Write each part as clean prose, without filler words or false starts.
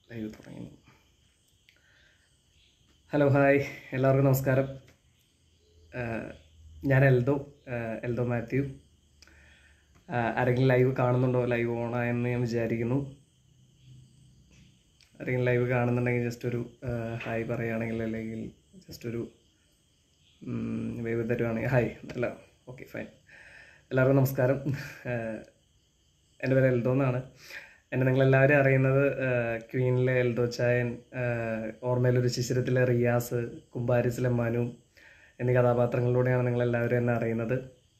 Live തുടങ്ങി. Hello hi, എല്ലാവർക്കും നമസ്കാരം. ഞാൻ എൽദോ മാത്യു. ആരെങ്കിലും ലൈവ് കാണുന്നുണ്ടോ? ലൈവ് ഓണായെന്ന് ഞാൻ വിചാരിക്കുന്നു. ആരെങ്കിലും ലൈവ് കാണുന്നുണ്ടെങ്കിൽ ജസ്റ്റ് ഒരു ഹായ് പറയുകയാണെങ്കിൽ, അല്ലെങ്കിൽ ജസ്റ്റ് ഒരു വേവ് തരുവാണെങ്കിൽ ഹായ്. അല്ല, ഓക്കെ ഫൈൻ. എല്ലാവർക്കും നമസ്കാരം. എൻ്റെ പേര് എൽദോ എന്നാണ്. എന്നെ നിങ്ങളെല്ലാവരും അറിയുന്നത് ക്വീനിലെ എൽദോ ചായൻ, ഓർമ്മയിലൊരു ശിശിരത്തിലെ റിയാസ്, കുമ്പാരിസിലെ മനു എന്നീ കഥാപാത്രങ്ങളിലൂടെയാണ് നിങ്ങളെല്ലാവരും എന്നെ അറിയുന്നത്.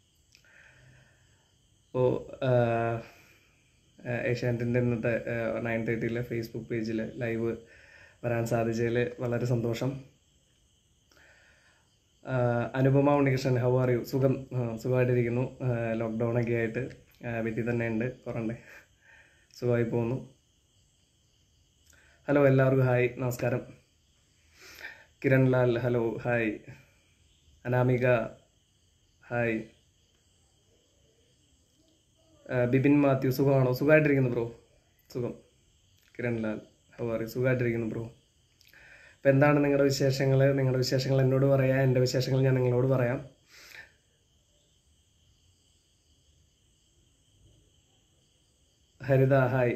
അപ്പോൾ ഏഷ്യാനെറ്റിൻ്റെ ഇന്നത്തെ 9:30 ഫേസ്ബുക്ക് പേജിൽ ലൈവ് വരാൻ സാധിച്ചതിൽ വളരെ സന്തോഷം. Anupama Unnikrishnan, how are you? സുഖമായിട്ടിരിക്കുന്നു. ലോക്ക്ഡൗണൊക്കെ ആയിട്ട് വീട്ടിൽ തന്നെ ഉണ്ട്, കുറണ്ടേ, സുഖമായി പോകുന്നു. ഹലോ എല്ലാവർക്കും ഹായ്, നമസ്കാരം. Kiran Lal hello hi. Anamika hi. Bipin Mathew സുഖമാണോ? സുഖമായിട്ടിരിക്കുന്നു ബ്രോ, സുഖം. Kiran Lal how are you? സുഖമായിട്ടിരിക്കുന്നു ബ്രോ. അപ്പോൾ എന്താണ് നിങ്ങളുടെ വിശേഷങ്ങൾ? നിങ്ങളുടെ വിശേഷങ്ങൾ എന്നോട് പറയാം, എൻ്റെ വിശേഷങ്ങൾ ഞാൻ നിങ്ങളോട് പറയാം. Haritha hi.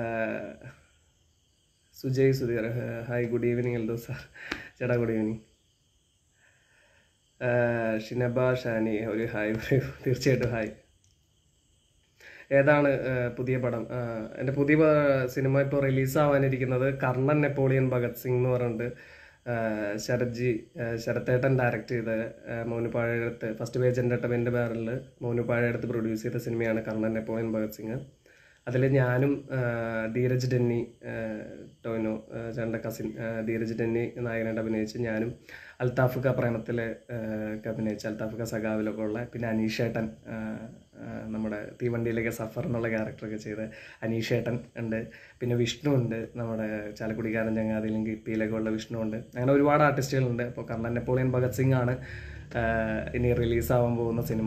Sujay Sudheer hi, good evening Eldo sir. ചേട്ടാ ഗുഡ് ഈവനിങ്. ഷിനബ ഷാനി ഒരു ഹായ് പറയൂ. തീർച്ചയായിട്ടും ഹായ്. ഏതാണ് പുതിയ പടം? എൻ്റെ പുതിയ സിനിമ ഇപ്പോൾ റിലീസാവാനിരിക്കുന്നത് കർണൻ നെപ്പോളിയൻ ഭഗത് സിംഗ് എന്ന് പറഞ്ഞിട്ട് ശരത്തേട്ടൻ ഡയറക്റ്റ് ചെയ്ത, Monu Pazhayedath first page entertainment ബാനറിൽ മോനു പാഴയെടുത്ത് പ്രൊഡ്യൂസ് ചെയ്ത സിനിമയാണ് കർണൻ നെപ്പോളിയൻ ഭഗത് സിംഗ്. അതിൽ ഞാനും ധീരജ് ഡെന്നി, ടോയിനോ ചേട്ടൻ്റെ കസിൻ ധീരജ് ഡെന്നി നായകനായിട്ട് അഭിനയിച്ച്, ഞാനും അൽത്താഫുക പ്രേമത്തിലെ അഭിനയിച്ച്, അൽത്താഫുക സഖാവിലൊക്കെ ഉള്ള, പിന്നെ അനീഷേട്ടൻ നമ്മുടെ തീവണ്ടിയിലേക്ക് സഫർ എന്നുള്ള ക്യാരക്ടറൊക്കെ ചെയ്ത് അനീഷേട്ടൻ ഉണ്ട്, പിന്നെ വിഷ്ണു ഉണ്ട്, നമ്മുടെ ചാലക്കുടിക്കാരൻ ചങ്ങാതിയിലും കിപ്പിയിലൊക്കെ ഉള്ള വിഷ്ണു ഉണ്ട്. അങ്ങനെ ഒരുപാട് ആർട്ടിസ്റ്റുകളുണ്ട്. അപ്പോൾ കർണൻ നെപ്പോളിയൻ ഭഗത് സിംഗ് ആണ് ഇനി റിലീസാവാൻ പോകുന്ന cinema.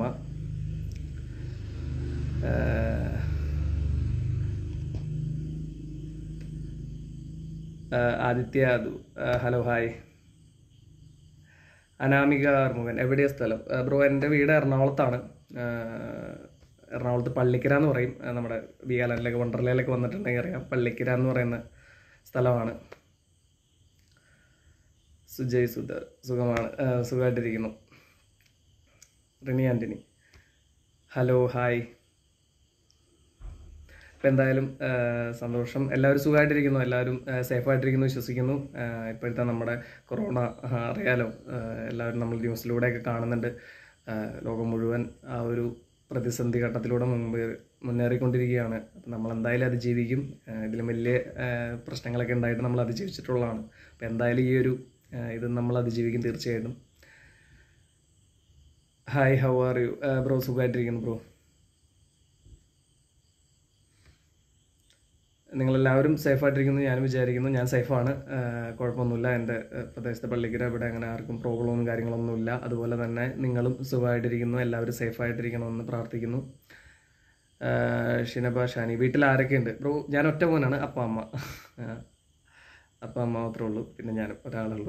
Aditya hello hi. Anamika Arumukhan എവിടെയാ സ്ഥലം? ബ്രോ എൻ്റെ വീട് എറണാകുളത്താണ്. എറണാകുളത്ത് പള്ളിക്കര എന്ന് പറയും. നമ്മുടെ വികാലനിലൊക്കെ വണ്ടർലയിലൊക്കെ വന്നിട്ടുണ്ടെങ്കിൽ അറിയാം, പള്ളിക്കര എന്ന് പറയുന്ന സ്ഥലമാണ്. സുജയ് സുധർ സുഖമാണ്, സുഖമായിട്ടിരിക്കുന്നു. Rini Antony hello hi. അപ്പോൾ എന്തായാലും സന്തോഷം. എല്ലാവരും സുഖമായിട്ടിരിക്കുന്നു, എല്ലാവരും സേഫായിട്ടിരിക്കുന്നു വിശ്വസിക്കുന്നു. ഇപ്പോഴത്തെ നമ്മുടെ കൊറോണ അറിയാലോ, എല്ലാവരും നമ്മൾ ന്യൂസിലൂടെയൊക്കെ കാണുന്നുണ്ട്. ലോകം മുഴുവൻ ആ ഒരു പ്രതിസന്ധി ഘട്ടത്തിലൂടെ മുന്നേറിക്കൊണ്ടിരിക്കുകയാണ്. അപ്പം നമ്മളെന്തായാലും അതിജീവിക്കും. ഇതിലും വലിയ പ്രശ്നങ്ങളൊക്കെ ഉണ്ടായിട്ട് നമ്മൾ അതിജീവിച്ചിട്ടുള്ളതാണ്. അപ്പോൾ എന്തായാലും ഈ ഒരു ഇത് നമ്മൾ അതിജീവിക്കും തീർച്ചയായിട്ടും. Hi, how are you bro? സുഖമായിട്ടിരിക്കുന്നു ബ്രോ. നിങ്ങളെല്ലാവരും സേഫായിട്ടിരിക്കുന്നു ഞാനും വിചാരിക്കുന്നു. ഞാൻ സേഫാണ്, കുഴപ്പമൊന്നുമില്ല. എൻ്റെ പ്രദേശത്തെ പള്ളിക്കര ഇവിടെ അങ്ങനെ ആർക്കും പ്രോബ്ലമൊന്നും കാര്യങ്ങളൊന്നുമില്ല. അതുപോലെ തന്നെ നിങ്ങളും സുഖമായിട്ടിരിക്കുന്നു, എല്ലാവരും സേഫായിട്ടിരിക്കണമെന്ന് പ്രാർത്ഥിക്കുന്നു. ഷിനബ ഷാനി വീട്ടിൽ ആരൊക്കെയുണ്ട് ബ്രോ? ഞാൻ ഒറ്റ മോനാണ്. അപ്പ അമ്മ മാത്രമേ ഉള്ളൂ, പിന്നെ ഞാൻ ഒരാളുള്ളൂ.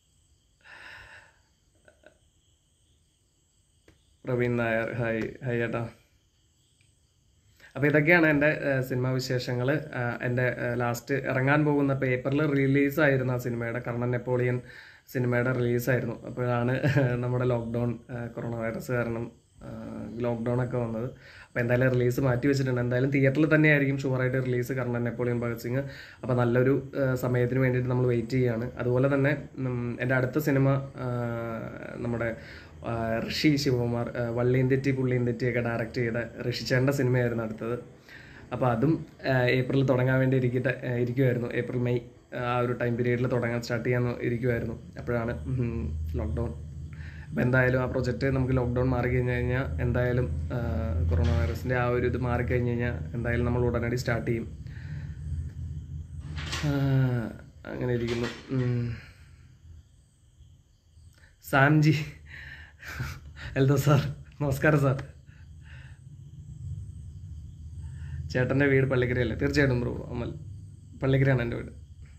പ്രവീൺ നായർ ഹായ്. ഹായ് ചേട്ടാ. അപ്പോൾ ഇതൊക്കെയാണ് എൻ്റെ സിനിമാ വിശേഷങ്ങൾ. എൻ്റെ ലാസ്റ്റ് ഇറങ്ങാൻ പോകുന്ന പേപ്പറിൽ റിലീസായിരുന്നു ആ സിനിമയുടെ, കർണൻ നെപ്പോളിയൻ സിനിമയുടെ റിലീസായിരുന്നു. അപ്പോഴാണ് നമ്മുടെ ലോക്ക്ഡൗൺ, കൊറോണ വൈറസ് കാരണം ലോക്ക്ഡൗണൊക്കെ വന്നത്. അപ്പോൾ എന്തായാലും റിലീസ് മാറ്റി വെച്ചിട്ടുണ്ട്. എന്തായാലും തിയേറ്ററിൽ തന്നെയായിരിക്കും ഷുവറായിട്ട് റിലീസ് കർണൻ നെപ്പോളിയൻ ഭഗത് സിംഗ്. അപ്പോൾ നല്ലൊരു സമയത്തിന് വേണ്ടിയിട്ട് നമ്മൾ വെയിറ്റ് ചെയ്യുകയാണ്. അതുപോലെ തന്നെ എൻ്റെ അടുത്ത സിനിമ നമ്മുടെ ഋഷി ശിവകുമാർ, വള്ളിയും തെറ്റി പുള്ളിയും തെറ്റിയൊക്കെ ഡയറക്റ്റ് ചെയ്ത ഋഷിച്ചേട്ടൻ്റെ സിനിമയായിരുന്നു അടുത്തത്. അപ്പോൾ അതും ഏപ്രിൽ തുടങ്ങാൻ വേണ്ടി ഇരിക്കുമായിരുന്നു. ഏപ്രിൽ മെയ് ആ ഒരു ടൈം പീരീഡിൽ സ്റ്റാർട്ട് ചെയ്യാൻ ഇരിക്കുമായിരുന്നു. അപ്പോഴാണ് ലോക്ക്ഡൗൺ. അപ്പോൾ എന്തായാലും ആ പ്രൊജക്റ്റ് നമുക്ക് ലോക്ക്ഡൗൺ മാറിക്കഴിഞ്ഞ് കഴിഞ്ഞാൽ, എന്തായാലും കൊറോണ വൈറസിൻ്റെ ആ ഒരു ഇത് മാറിക്കഴിഞ്ഞ് കഴിഞ്ഞാൽ എന്തായാലും നമ്മൾ ഉടനടി സ്റ്റാർട്ട് ചെയ്യും. അങ്ങനെ ഇരിക്കുന്നു. സാംജി എൽദോ സാർ നമസ്കാരം സാർ. ചേട്ടൻ്റെ വീട് പള്ളിക്കരയല്ലേ? തീർച്ചയായിട്ടും ബ്രോ. അമൽ പള്ളിക്കരയാണ് എൻ്റെ വീട്.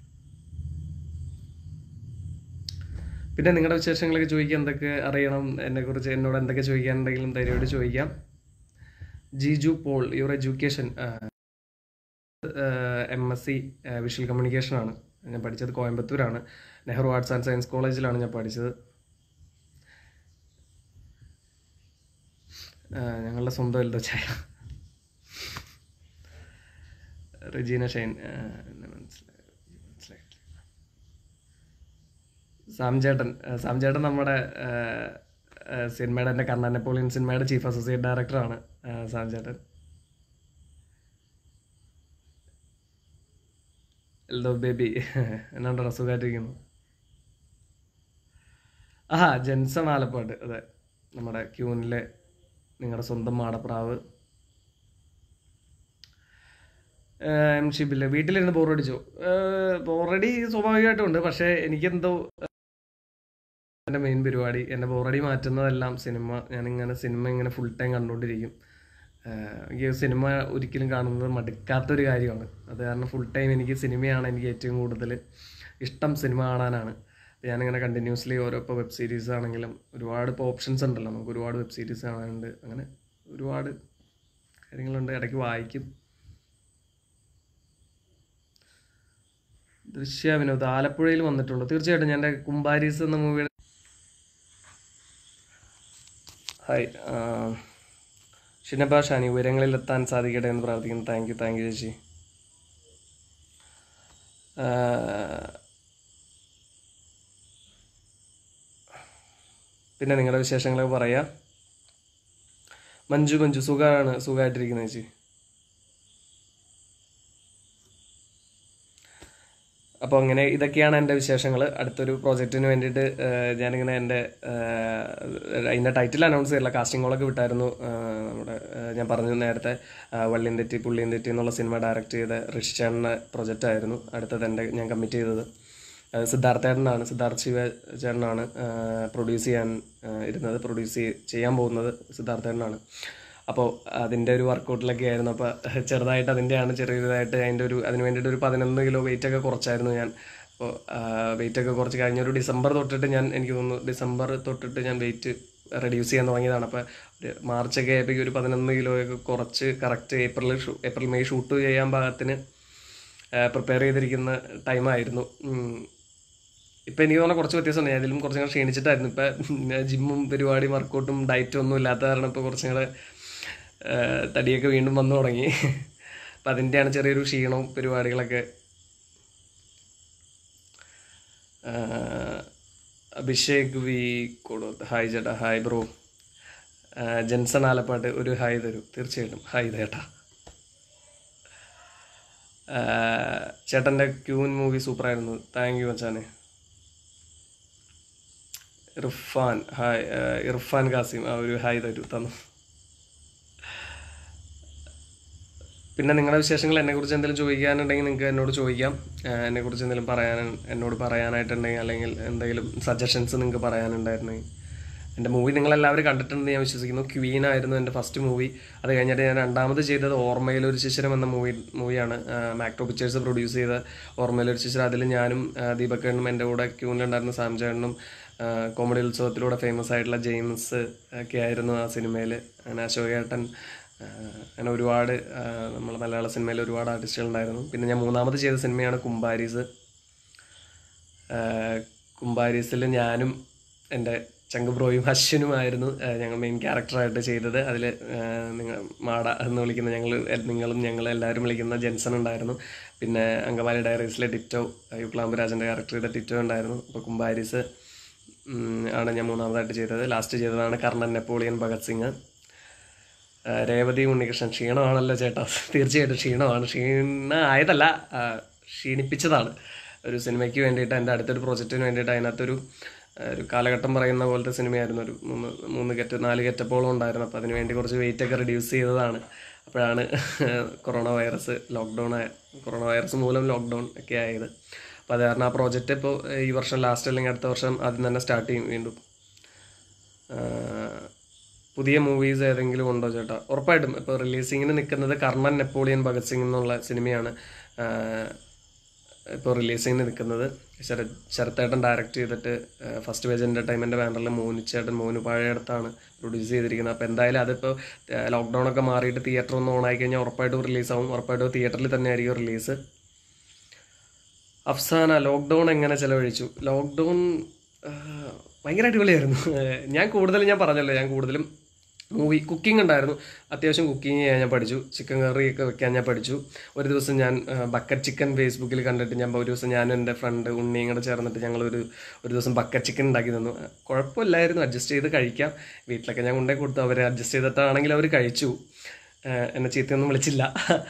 പിന്നെ നിങ്ങളുടെ വിശേഷങ്ങളൊക്കെ ചോദിക്കുക, എന്തൊക്കെ അറിയണം എന്നെക്കുറിച്ച്, എന്നോട് എന്തൊക്കെ ചോദിക്കാനുണ്ടെങ്കിലും ധൈര്യമായിട്ട് ചോദിക്കാം. Jiju Paul, your education. MSc visual കമ്മ്യൂണിക്കേഷനാണ് ഞാൻ പഠിച്ചത്. കോയമ്പത്തൂരാണ്, നെഹ്റു ആർട്സ് ആൻഡ് സയൻസ് കോളേജിലാണ് ഞാൻ പഠിച്ചത്. ഞങ്ങളുടെ സ്വന്തം എൽദോ ചായ. റെജീന ഷൈൻ, മനസ്സിലായി. സാംചേട്ടൻ നമ്മുടെ സിനിമയുടെ, എൻ്റെ കർണൻ നെപ്പോളിയൻ സിനിമയുടെ ചീഫ് അസോസിയേറ്റ് ഡയറക്ടറാണ് സാംചേട്ടൻ. എൽദോ ബേബി എന്നാണ്ടോ സുഖമായിട്ടിരിക്കുന്നു. ജെൻസൺ ആലപ്പാട്, അതെ, നമ്മുടെ ക്യൂനിലെ നിങ്ങളുടെ സ്വന്തം മാടപ്രാവ്. ഷിബില്ല, വീട്ടിലിരുന്ന് ബോറടിച്ചോ? ബോറടി സ്വാഭാവികമായിട്ടും ഉണ്ട്. പക്ഷേ എനിക്കെന്തോ എൻ്റെ മെയിൻ പരിപാടി, എൻ്റെ ബോറടി മാറ്റുന്നതെല്ലാം ഞാനിങ്ങനെ സിനിമ ഇങ്ങനെ ഫുൾ ടൈം കണ്ടുകൊണ്ടിരിക്കും. എനിക്ക് സിനിമ ഒരിക്കലും കാണുന്നത് മടുക്കാത്തൊരു കാര്യമാണ്. അത് കാരണം ഫുൾ ടൈം എനിക്ക് സിനിമയാണ് എനിക്ക് ഏറ്റവും കൂടുതൽ ഇഷ്ടം, സിനിമ കാണാനാണ്. ഞാനിങ്ങനെ കണ്ടിന്യൂസ്ലി ഇപ്പോൾ വെബ് സീരീസ് ആണെങ്കിലും ഒരുപാട് ഇപ്പോൾ ഓപ്ഷൻസ് ഉണ്ടല്ലോ, നമുക്ക് ഒരുപാട് വെബ് സീരീസ് കാണാനുണ്ട്. അങ്ങനെ ഒരുപാട് കാര്യങ്ങളുണ്ട്. ഇടയ്ക്ക് വായിക്കും. ദൃശ്യ വിനോദ്, ആലപ്പുഴയിൽ വന്നിട്ടുണ്ടോ? തീർച്ചയായിട്ടും. ഞാൻ എൻ്റെ കുംബാരീസ് എന്ന മൂവിയുടെ ഹായ്. ഷിനബ ഷാനി, ഉയരങ്ങളിലെത്താൻ സാധിക്കട്ടെ എന്ന് പ്രാർത്ഥിക്കുന്നു. താങ്ക് യു ചേച്ചി. പിന്നെ നിങ്ങളുടെ വിശേഷങ്ങളൊക്കെ പറയാം. മഞ്ജു സുഖമായിട്ടിരിക്കുന്ന ചേച്ചി. അപ്പോൾ അങ്ങനെ ഇതൊക്കെയാണ് എൻ്റെ വിശേഷങ്ങൾ. അടുത്തൊരു പ്രോജക്റ്റിന് വേണ്ടിയിട്ട് ഞാനിങ്ങനെ അതിൻ്റെ ടൈറ്റിൽ അനൗൺസ് ചെയ്തില്ല, കാസ്റ്റിംഗ് കോളൊക്കെ വിട്ടായിരുന്നു. നമ്മുടെ ഞാൻ പറഞ്ഞു നേരത്തെ, വള്ളിയും തെറ്റി പുള്ളിയും തെറ്റി എന്നുള്ള സിനിമ ഡയറക്റ്റ് ചെയ്ത ഋഷി ചേട്ടൻ്റെ പ്രൊജക്റ്റായിരുന്നു അടുത്തത് ഞാൻ കമ്മിറ്റ് ചെയ്തത്. സിദ്ധാർത്ഥ ശിവ ചേട്ടനാണ് പ്രൊഡ്യൂസ് ചെയ്യാൻ പോകുന്നത്. സിദ്ധാർത്ഥേട്ടനാണ്. അപ്പോൾ അതിൻ്റെ ഒരു വർക്കൗട്ടിലൊക്കെ ആയിരുന്നു. അപ്പോൾ ചെറുതായിട്ട് ചെറിയതായിട്ട് അതിന് വേണ്ടിയിട്ട് ഒരു 11 കിലോ വെയിറ്റൊക്കെ കുറച്ചായിരുന്നു ഞാൻ. അപ്പോൾ വെയിറ്റൊക്കെ കുറച്ച് കഴിഞ്ഞൊരു ഡിസംബർ തൊട്ടിട്ട് എനിക്ക് തോന്നുന്നു ഡിസംബർ തൊട്ടിട്ട് ഞാൻ വെയിറ്റ് റെഡ്യൂസ് ചെയ്യാൻ തുടങ്ങിയതാണ്. അപ്പോൾ ഒരു മാർച്ചൊക്കെ ആയപ്പോഴേക്കും ഒരു 11 കിലോയൊക്കെ കുറച്ച് കറക്റ്റ് ഏപ്രിൽ മെയ് ഷൂട്ട് ചെയ്യാൻ പാകത്തിന് പ്രിപ്പയർ ചെയ്തിരിക്കുന്ന ടൈമായിരുന്നു. ഇപ്പം എനിക്ക് തോന്നുന്ന കുറച്ച് വ്യത്യാസമുണ്ട്. ഞാൻ ഇതിലും കുറച്ചും കൂടെ ക്ഷീണിച്ചിട്ടായിരുന്നു. ഇപ്പം ജിമ്മും പരിപാടിയും വർക്കൗട്ടും ഡയറ്റും ഒന്നും ഇല്ലാത്ത കാരണം ഇപ്പോൾ കുറച്ചും കൂടെ തടിയൊക്കെ വീണ്ടും വന്നു തുടങ്ങി. അപ്പം അതിൻ്റെയാണ് ചെറിയൊരു ക്ഷീണവും പരിപാടികളൊക്കെ. അഭിഷേക് വി കൊടുത്ത് ഹായ് ചേട്ടാ. Hi bro. ജെൻസൺ ആലപ്പാട്ട് ഒരു ഹായ് തരൂ. തീർച്ചയായിട്ടും ഹായ് ചേട്ടാ. ചേട്ടൻ്റെ ക്യൂൻ മൂവി സൂപ്പറായിരുന്നു. താങ്ക് യു മച്ചാനെ. ഇർഫാൻ കാസിം ഒരു ഹായ് തന്നു. പിന്നെ നിങ്ങളുടെ വിശേഷങ്ങൾ, എന്നെക്കുറിച്ച് എന്തെങ്കിലും ചോദിക്കാനുണ്ടെങ്കിൽ നിങ്ങൾക്ക് എന്നോട് ചോദിക്കാം. എന്നെക്കുറിച്ച് എന്തെങ്കിലും എന്നോട് പറയാനായിട്ടുണ്ടെങ്കിൽ, അല്ലെങ്കിൽ എന്തെങ്കിലും സജഷൻസ് നിങ്ങൾക്ക് പറയാനുണ്ടായിരുന്നെങ്കിൽ. എൻ്റെ മൂവി നിങ്ങളെല്ലാവരും കണ്ടിട്ടുണ്ടെന്ന് ഞാൻ വിശ്വസിക്കുന്നു. ക്വീൻ ആയിരുന്നു എൻ്റെ ഫസ്റ്റ് മൂവി. അത് കഴിഞ്ഞിട്ട് ഞാൻ രണ്ടാമത് ചെയ്തത് ഓർമ്മയിലൊരു ശിശിരം എന്ന മൂവിയാണ്. മാക്ടോ പിക്ചേഴ്സ് പ്രൊഡ്യൂസ് ചെയ്ത ഓർമ്മയിലൊരു ശിശിരം. അതിൽ ഞാനും ദീപക്കേണ്ണും എൻ്റെ കൂടെ ക്യൂനിലുണ്ടായിരുന്ന സാംചേട്ടനും കോമഡി ഉത്സവത്തിലൂടെ ഫേമസ് ആയിട്ടുള്ള ജെയിംസ് ഒക്കെ ആയിരുന്നു ആ സിനിമയിൽ. അങ്ങനെ അശോകേട്ടൻ, അങ്ങനെ ഒരുപാട് നമ്മൾ മലയാള സിനിമയിൽ ഒരുപാട് ആർട്ടിസ്റ്റുകളുണ്ടായിരുന്നു. പിന്നെ ഞാൻ മൂന്നാമത് ചെയ്ത സിനിമയാണ് കുംബാരീസിൽ ഞാനും എൻ്റെ ചങ്കുബ്രോയും അശ്വിനുമായിരുന്നു ഞങ്ങൾ മെയിൻ ക്യാരക്ടറായിട്ട് ചെയ്തത്. അതിൽ മാട എന്ന് വിളിക്കുന്ന ഞങ്ങൾ എല്ലാവരും വിളിക്കുന്ന ജെൻസൺ ഉണ്ടായിരുന്നു. പിന്നെ അങ്കമാലി ഡയറീസിലെ ടിറ്റോ, യുക്ലാംബരാജൻ്റെ ക്യാരക്ടർ ചെയ്ത ടിറ്റോ ഉണ്ടായിരുന്നു. അപ്പോൾ കുംബാരീസ് ആണ് ഞാൻ മൂന്നാമതായിട്ട് ചെയ്തത്. ലാസ്റ്റ് ചെയ്തതാണ് കർണൻ നെപ്പോളിയൻ ഭഗത് സിംഗ്. രേവതി ഉണ്ണികൃഷ്ണൻ, ക്ഷീണമാണല്ലോ ചേട്ടാ. തീർച്ചയായിട്ടും ക്ഷീണമാണ്. ക്ഷീണമായതല്ല, ക്ഷീണിപ്പിച്ചതാണ്. ഒരു സിനിമയ്ക്ക് വേണ്ടിയിട്ട്, എൻ്റെ അടുത്തൊരു പ്രോജക്റ്റിന് വേണ്ടിയിട്ട് അതിനകത്തൊരു കാലഘട്ടം പറയുന്ന പോലത്തെ സിനിമയായിരുന്നു. ഒരു 4 ഗെറ്റപ്പോളം ഉണ്ടായിരുന്നു. അപ്പോൾ അതിനുവേണ്ടി കുറച്ച് വെയിറ്റൊക്കെ റെഡ്യൂസ് ചെയ്തതാണ്. അപ്പോഴാണ് കൊറോണ വൈറസ് മൂലം ലോക്ക്ഡൗൺ ഒക്കെ ആയത്. അപ്പോൾ അത് കാരണം ആ പ്രോജക്റ്റ് ഇപ്പോൾ ഈ വർഷം ലാസ്റ്റ് അല്ലെങ്കിൽ അടുത്ത വർഷം ആദ്യം തന്നെ സ്റ്റാർട്ട് ചെയ്യും വീണ്ടും. പുതിയ മൂവീസ് ഏതെങ്കിലും ഉണ്ടോ ചേട്ടാ? ഉറപ്പായിട്ടും ഇപ്പോൾ റിലീസിങ്ങിന് നിൽക്കുന്നത് കർണൻ നെപ്പോളിയൻ ഭഗത് സിംഗ് എന്നുള്ള സിനിമയാണ്. ഇപ്പോൾ റിലീസിങ്ങിന് നിൽക്കുന്നത്. ശരത്തേട്ടൻ ഡയറക്റ്റ് ചെയ്തിട്ട് ഫസ്റ്റ് പേജ് എൻ്റർടൈൻമെൻറ്റ് ബാനറിൽ മോനു പഴയടത്താണ് പ്രൊഡ്യൂസ് ചെയ്തിരിക്കുന്നത്. അപ്പോൾ എന്തായാലും അതിപ്പോൾ ലോക്ക്ഡൗൺ ഒക്കെ മാറിയിട്ട് തിയേറ്റർ ഒന്ന് ഓൺ ആയി കഴിഞ്ഞാൽ ഉറപ്പായിട്ടും റിലീസാവും. ഉറപ്പായിട്ടും തിയേറ്ററിൽ തന്നെ ആയിരിക്കും റിലീസ്. അഫ്സാന, ലോക്ക്ഡൗൺ എങ്ങനെ ചിലവഴിച്ചു? ലോക്ക്ഡൗൺ ഭയങ്കര അടിപൊളിയായിരുന്നു. ഞാൻ പറഞ്ഞല്ലോ, ഞാൻ കൂടുതലും കുക്കിംഗ് ഉണ്ടായിരുന്നു. അത്യാവശ്യം കുക്കിങ് ചെയ്യാൻ ഞാൻ പഠിച്ചു. ചിക്കൻ കറിയൊക്കെ വെക്കാൻ ഞാൻ പഠിച്ചു. ഒരു ദിവസം ഞാൻ ബക്കറ്റ് ചിക്കൻ ഫേസ്ബുക്കിൽ കണ്ടിട്ട് ഒരു ദിവസം ഞാനും എൻ്റെ ഫ്രണ്ട് ഉണ്ണിയും കൂടെ ചേർന്നിട്ട് ഞങ്ങളൊരു ദിവസം ബക്കറ്റ് ചിക്കൻ ഉണ്ടാക്കി തന്നു. കുഴപ്പമില്ലായിരുന്നു, അഡ്ജസ്റ്റ് ചെയ്ത് കഴിക്കാം. വീട്ടിലൊക്കെ ഞാൻ കൊണ്ടേ കൊടുത്തു. അവർ അഡ്ജസ്റ്റ് ചെയ്തിട്ടാണെങ്കിൽ അവർ കഴിച്ചു. എന്നെ ചീത്തയൊന്നും വിളിച്ചില്ല.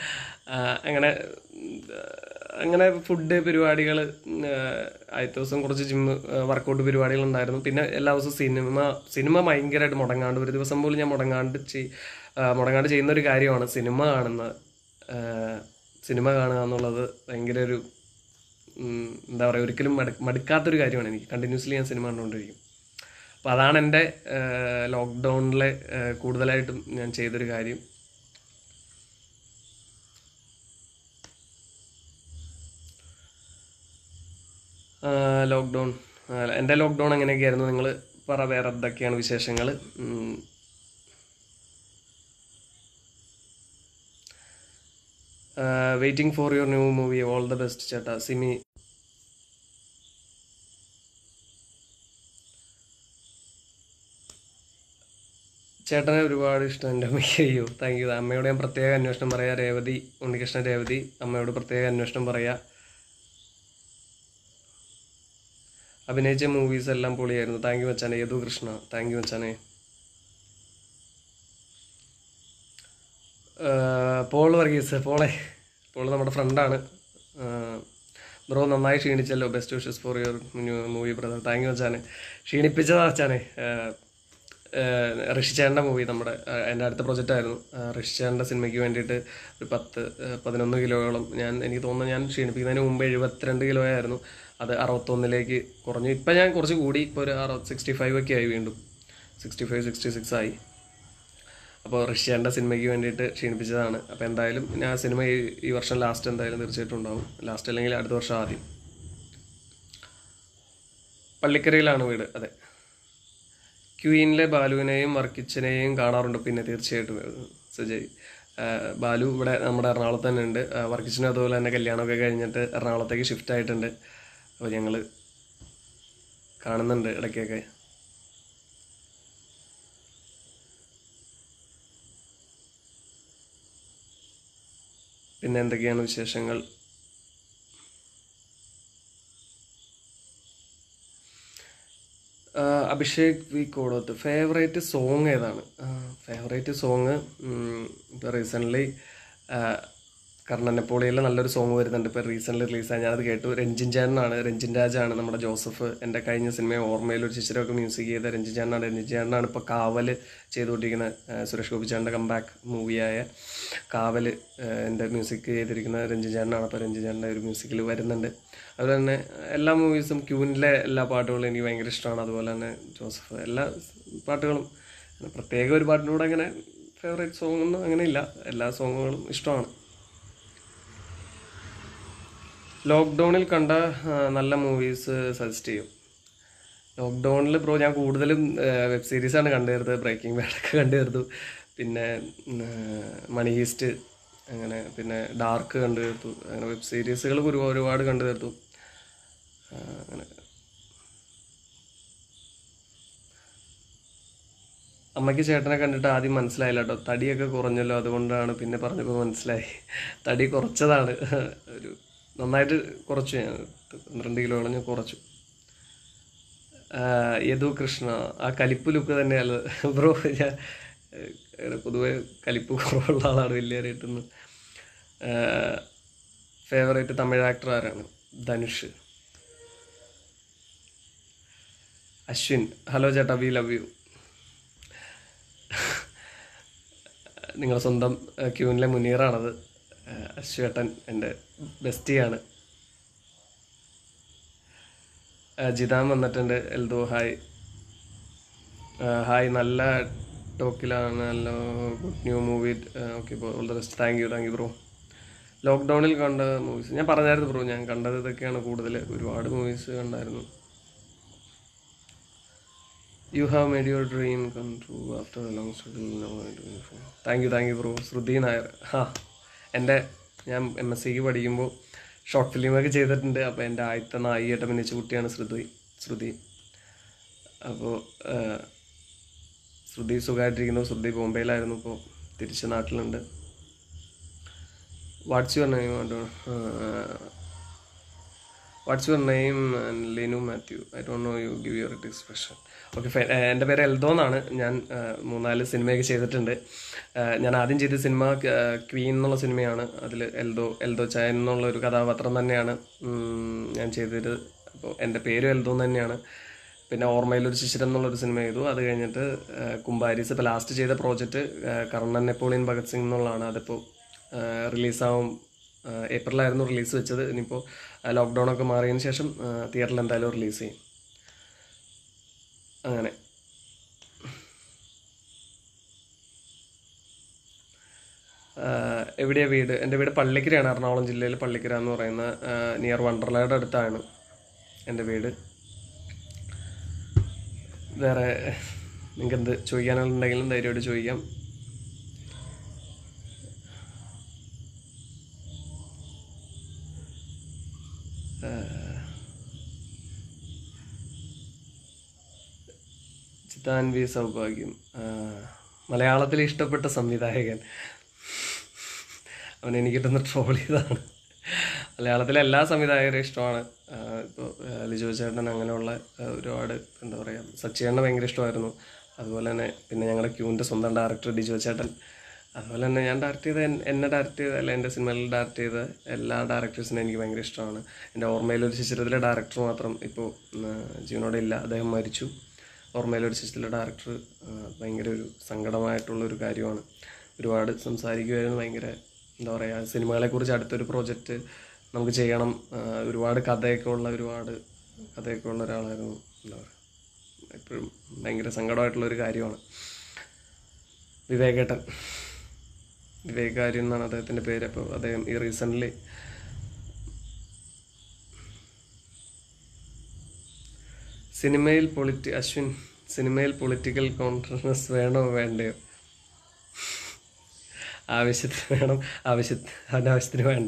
അങ്ങനെ ഫുഡ് പരിപാടികൾ, ആദ്യത്തെ ദിവസം കുറച്ച് ജിമ്മ് വർക്കൗട്ട് പരിപാടികളുണ്ടായിരുന്നു. പിന്നെ എല്ലാ ദിവസവും സിനിമ ഭയങ്കരമായിട്ട് മുടങ്ങാണ്ട്, ഒരു ദിവസം പോലും ഞാൻ മുടങ്ങാണ്ട് ചെയ്യുന്നൊരു കാര്യമാണ് സിനിമ കാണുന്നത്. സിനിമ കാണുക എന്നുള്ളത് ഭയങ്കര ഒരു എന്താ പറയുക, ഒരിക്കലും മടുക്കാത്തൊരു കാര്യമാണ് എനിക്ക്. കണ്ടിന്യൂസ്ലി ഞാൻ സിനിമ കണ്ടുകൊണ്ടിരിക്കും. അപ്പോൾ അതാണ് എൻ്റെ ലോക്ക്ഡൗണിലെ കൂടുതലായിട്ടും ഞാൻ ചെയ്തൊരു കാര്യം. എൻ്റെ ലോക്ക്ഡൗൺ എങ്ങനെയൊക്കെയായിരുന്നു? നിങ്ങൾ പറ, വേറെ എന്തൊക്കെയാണ് വിശേഷങ്ങൾ? Waiting for your new movie, all the best ചേട്ടാ. സിമി, ചേട്ടനെ ഒരുപാട് ഇഷ്ടം എൻ്റെ അമ്മയ്ക്ക്. അയ്യോ, താങ്ക് യു. അമ്മയോട് ഞാൻ പ്രത്യേക അന്വേഷണം പറയാം. രേവതി, ഉണ്ണികൃഷ്ണൻ രേവതി, അമ്മയോട് പ്രത്യേക അന്വേഷണം പറയാം. അഭിനയിച്ച മൂവീസ് എല്ലാം പൊളിയായിരുന്നു. താങ്ക് യു മച്ചാനെ. യദു കൃഷ്ണ, താങ്ക് യു മച്ചാനെ. പോൾ വർഗീസ്, പോള് നമ്മുടെ ഫ്രണ്ടാണ്. ബ്രോ നന്നായി ക്ഷീണിച്ചല്ലോ, best wishes for your new movie brother. Thank you മച്ചാനെ. ക്ഷീണിപ്പിച്ചതാ മച്ചാനെ. ഋഷിച്ചേട്ടൻ്റെ മൂവി, എൻ്റെ അടുത്ത പ്രൊജക്റ്റായിരുന്നു. ഋഷിച്ചേട്ടൻ്റെ സിനിമയ്ക്ക് വേണ്ടിയിട്ട് ഒരു 10-11 കിലോയോളം എനിക്ക് തോന്നുന്നു ഞാൻ ക്ഷീണിപ്പിക്കുന്നതിന് മുമ്പ് 72 കിലോ ആയിരുന്നു. അത് 61 കുറഞ്ഞു. ഇപ്പം ഞാൻ കുറച്ച് കൂടി, ഇപ്പോൾ ഒരു 65 ഒക്കെ ആയി, വീണ്ടും 65-66 ആയി. അപ്പോൾ ഋഷിച്ചേട്ടൻ്റെ സിനിമയ്ക്ക് വേണ്ടിയിട്ട് ക്ഷീണിപ്പിച്ചതാണ്. അപ്പോൾ എന്തായാലും ഞാൻ സിനിമ ഈ വർഷം ലാസ്റ്റ് എന്തായാലും തീർച്ചയായിട്ടും ഉണ്ടാവും. ലാസ്റ്റ് അല്ലെങ്കിൽ അടുത്ത വർഷം ആദ്യം. പള്ളിക്കരയിലാണ് വീട്. അതെ. ക്വീനിലെ ബാലുവിനെയും വർക്കിച്ചനെയും കാണാറുണ്ട്. പിന്നെ തീർച്ചയായിട്ടും സുജയ്. ബാലു ഇവിടെ നമ്മുടെ എറണാകുളത്ത് തന്നെ ഉണ്ട്. വർക്കിച്ചനും അതുപോലെ തന്നെ കല്യാണമൊക്കെ കഴിഞ്ഞിട്ട് എറണാകുളത്തേക്ക് ഷിഫ്റ്റ് ആയിട്ടുണ്ട്. അപ്പോൾ ഞങ്ങൾ കാണുന്നുണ്ട് ഇടയ്ക്കൊക്കെ. പിന്നെ എന്തൊക്കെയാണ് വിശേഷങ്ങൾ? Abhishek V Kodath, favourite song ഏതാണ്? ഫേവറേറ്റ് സോങ് ഇപ്പോൾ റീസെൻ്റ്ലി കർണൻ നെപ്പോളിയനിൽ നല്ലൊരു സോങ് വരുന്നുണ്ട്. ഇപ്പോൾ റീസെൻ്റ്ലി റിലീസായി, ഞാനത് കേട്ടു. രഞ്ജിൻ രാജാണ് നമ്മുടെ ജോസഫ്. എൻ്റെ കഴിഞ്ഞ സിനിമയെ ഓർമ്മയിൽ ഒരു ശിശിരമൊക്കെ മ്യൂസിക് ചെയ്ത രഞ്ജിൻ ചേട്ടനാണ് ഇപ്പോൾ കാവൽ ചെയ്തുകൊണ്ടിരിക്കുന്നത്. സുരേഷ് ഗോപിച്ചാൻ്റെ കംബാക്ക് മൂവിയായ കാവൽ എൻ്റെ മ്യൂസിക് ചെയ്തിരിക്കുന്ന രഞ്ജിൻ ചേട്ടനാണ്. അപ്പോൾ രഞ്ജിൻ ചേട്ടൻ്റെ ഒരു മ്യൂസിക്കിൽ വരുന്നുണ്ട്. അതുപോലെ തന്നെ എല്ലാ മൂവീസും, ക്യൂനിലെ എല്ലാ പാട്ടുകളും എനിക്ക് ഭയങ്കര ഇഷ്ടമാണ്. അതുപോലെ തന്നെ ജോസഫ് എല്ലാ പാട്ടുകളും, പ്രത്യേക ഒരു പാട്ടിനോട് അങ്ങനെ ഫേവറേറ്റ് സോങ് ഒന്നും അങ്ങനെ ഇല്ല. എല്ലാ സോങ്ങുകളും ഇഷ്ടമാണ്. ലോക്ക്ഡൗണിൽ കണ്ട നല്ല മൂവീസ് സജസ്റ്റ് ചെയ്യും. ലോക്ക്ഡൗണിൽ ബ്രോ ഞാൻ കൂടുതലും വെബ് സീരീസാണ് കണ്ടുതീർത്തത്. ബ്രേക്കിംഗ് ബാഡൊക്കെ കണ്ടുതീർത്തു. പിന്നെ മണി ഹീസ്റ്റ്, അങ്ങനെ പിന്നെ ഡാർക്ക് കണ്ടുതീർത്തു. അങ്ങനെ വെബ് സീരീസുകൾ ഒരുപാട് കണ്ടുതീർത്തു. അങ്ങനെ അമ്മയ്ക്ക് ചേട്ടനെ കണ്ടിട്ട് ആദ്യം മനസ്സിലായില്ല കേട്ടോ. തടിയൊക്കെ കുറഞ്ഞല്ലോ, അതുകൊണ്ടാണ്. പിന്നെ പറഞ്ഞപ്പോൾ മനസ്സിലായി തടി കുറച്ചതാണ്. ഒരു നന്നായിട്ട് കുറച്ചു. ഞാൻ 12 കിലോയോളം ഞാൻ കുറച്ചു. യദു കൃഷ്ണ, ആ കലിപ്പ് ലുക്ക് തന്നെയല്ല ബ്രോ. ഞാൻ പൊതുവെ കലിപ്പ് കുറവുള്ള ആളാണ്, വലിയതായിട്ടൊന്നും. ഫേവറേറ്റ് തമിഴ് ആക്ടർ ആരാണ്? ധനുഷ്. അശ്വിൻ, ഹലോ ചേട്ടാ, വി ലവ് യു. നിങ്ങളുടെ സ്വന്തം ക്യൂനിലെ മുനീറാണത്. അശ്വേട്ടൻ എൻ്റെ ബെസ്റ്റിയാണ്. ജിതാൻ വന്നിട്ടുണ്ട്. എൽദോ ഹായ്. നല്ല ടോക്കിലാണല്ലോ. Good new movie. Okay, all the best. Thank you bro. ലോക്ക്ഡൗണിൽ കണ്ട മൂവീസ് ഞാൻ പറഞ്ഞായിരുന്നു ബ്രോ, ഞാൻ കണ്ടത് ഇതൊക്കെയാണ് കൂടുതൽ. ഒരുപാട് മൂവീസ് കണ്ടായിരുന്നു. You have made your dream come true after a long struggle. Thank you bro. Shruthi Nair. ഞാൻ MSc പഠിക്കുമ്പോൾ ഷോർട്ട് ഫിലിമൊക്കെ ചെയ്തിട്ടുണ്ട്. അപ്പോൾ എൻ്റെ ആദ്യത്തെ നായികയായിട്ട് അഭിനയിച്ച കുട്ടിയാണ് ശ്രുതി. അപ്പോൾ ശ്രുതി സുഖമായിട്ടിരിക്കുന്നു. ശ്രുതി ബോംബെയിലായിരുന്നു, ഇപ്പോൾ തിരിച്ച് നാട്ടിലുണ്ട്. What's your name Linu Mathew. I don't know you give your expression. Okay fine. എൻ്റെ പേര് എൽദോ എന്നാണ്. ഞാൻ 3-4 സിനിമയൊക്കെ ചെയ്തിട്ടുണ്ട്. ഞാൻ ആദ്യം ചെയ്ത സിനിമ ക്വീൻ എന്നുള്ള സിനിമയാണ്. അതിൽ എൽദോ ചായൻ എന്നുള്ള ഒരു കഥാപാത്രം തന്നെയാണ് ഞാൻ ചെയ്തത്. അപ്പോൾ എൻ്റെ പേരും എൽദോ തന്നെയാണ്. പിന്നെ ഓർമ്മയിലൊരു ശിശിരം എന്നുള്ളൊരു സിനിമ ചെയ്തു. അത് കഴിഞ്ഞിട്ട് കുംബാരീസ്. ഇപ്പോൾ ലാസ്റ്റ് ചെയ്ത പ്രോജക്റ്റ് കർണൻ നെപ്പോളിയൻ ഭഗത് സിംഗ് എന്നുള്ളതാണ്. അതിപ്പോൾ റിലീസാവും. ഏപ്രിലായിരുന്നു റിലീസ് വെച്ചത്. ഇനിയിപ്പോൾ ലോക്ക്ഡൗണൊക്കെ മാറിയതിന് ശേഷം തിയേറ്ററിൽ എന്തായാലും റിലീസ് ചെയ്യും. അങ്ങനെ എവിടെയാണ് വീട്? എൻ്റെ വീട് പള്ളിക്കരയാണ്. എറണാകുളം ജില്ലയിൽ പള്ളിക്കര എന്ന് പറയുന്ന നിയർ വണ്ടർലയുടെ അടുത്താണ് എൻ്റെ വീട്. വേറെ നിങ്ങൾക്ക് എന്ത് ചോദിക്കാനുണ്ടെങ്കിലും ധൈര്യമായിട്ട് ചോദിക്കാം. ചിത്താൻവി സൗഭാഗ്യം. മലയാളത്തിൽ ഇഷ്ടപ്പെട്ട സംവിധായകൻ അവൻ എനിക്കിട്ടൊന്ന് ട്രോൾ ചെയ്തതാണ്. മലയാളത്തിലെ എല്ലാ സംവിധായകരും ഇഷ്ടമാണ്. ഇപ്പോൾ ലിജോ ചേട്ടൻ അങ്ങനെയുള്ള ഒരുപാട് എന്താ പറയുക, സച്ചിയേട്ടനെ ഭയങ്കര ഇഷ്ടമായിരുന്നു. അതുപോലെ തന്നെ പിന്നെ ഞങ്ങളുടെ ക്യൂവിൻ്റെ സ്വന്തം ഡയറക്ടർ ഡിജോ ചേട്ടൻ. അതുപോലെ തന്നെ ഞാൻ എന്നെ ഡയറക്റ്റ് ചെയ്ത അല്ല എൻ്റെ സിനിമയിൽ ഡയറക്റ്റ് ചെയ്ത എല്ലാ ഡയറക്ടേഴ്സിനും എനിക്ക് ഭയങ്കര ഇഷ്ടമാണ്. എൻ്റെ ഓർമ്മയിലൊരു ശിശിരത്തിലെ ഡയറക്ടർ മാത്രം ഇപ്പോൾ ജീവനോടെ ഇല്ല, അദ്ദേഹം മരിച്ചു. ഓർമ്മയിലൊരു ശിശിരത്തിലെ ഡയറക്ടർ ഭയങ്കര ഒരു സങ്കടമായിട്ടുള്ളൊരു കാര്യമാണ്. ഒരുപാട് സംസാരിക്കുമായിരുന്നു. ഭയങ്കര എന്താ പറയുക, സിനിമകളെക്കുറിച്ച് അടുത്തൊരു പ്രോജക്റ്റ് നമുക്ക് ചെയ്യണം. ഒരുപാട് കഥയൊക്കെ ഉള്ള ഒരാളായിരുന്നു. എന്താ പറയുക, എപ്പോഴും ഭയങ്കര സങ്കടമായിട്ടുള്ളൊരു കാര്യമാണ്. വിവേക് ആര്യൻ എന്നാണ് അദ്ദേഹത്തിൻ്റെ പേര്. അപ്പോൾ അദ്ദേഹം ഈ റീസെൻ്റ്ലി സിനിമയിൽ പൊളിറ്റിക്കൽ കോൺഷ്യസ്നസ് വേണോ വേണ്ടയോ? ആവശ്യത്തിന് വേണം, അനാവശ്യത്തിന് വേണ്ട.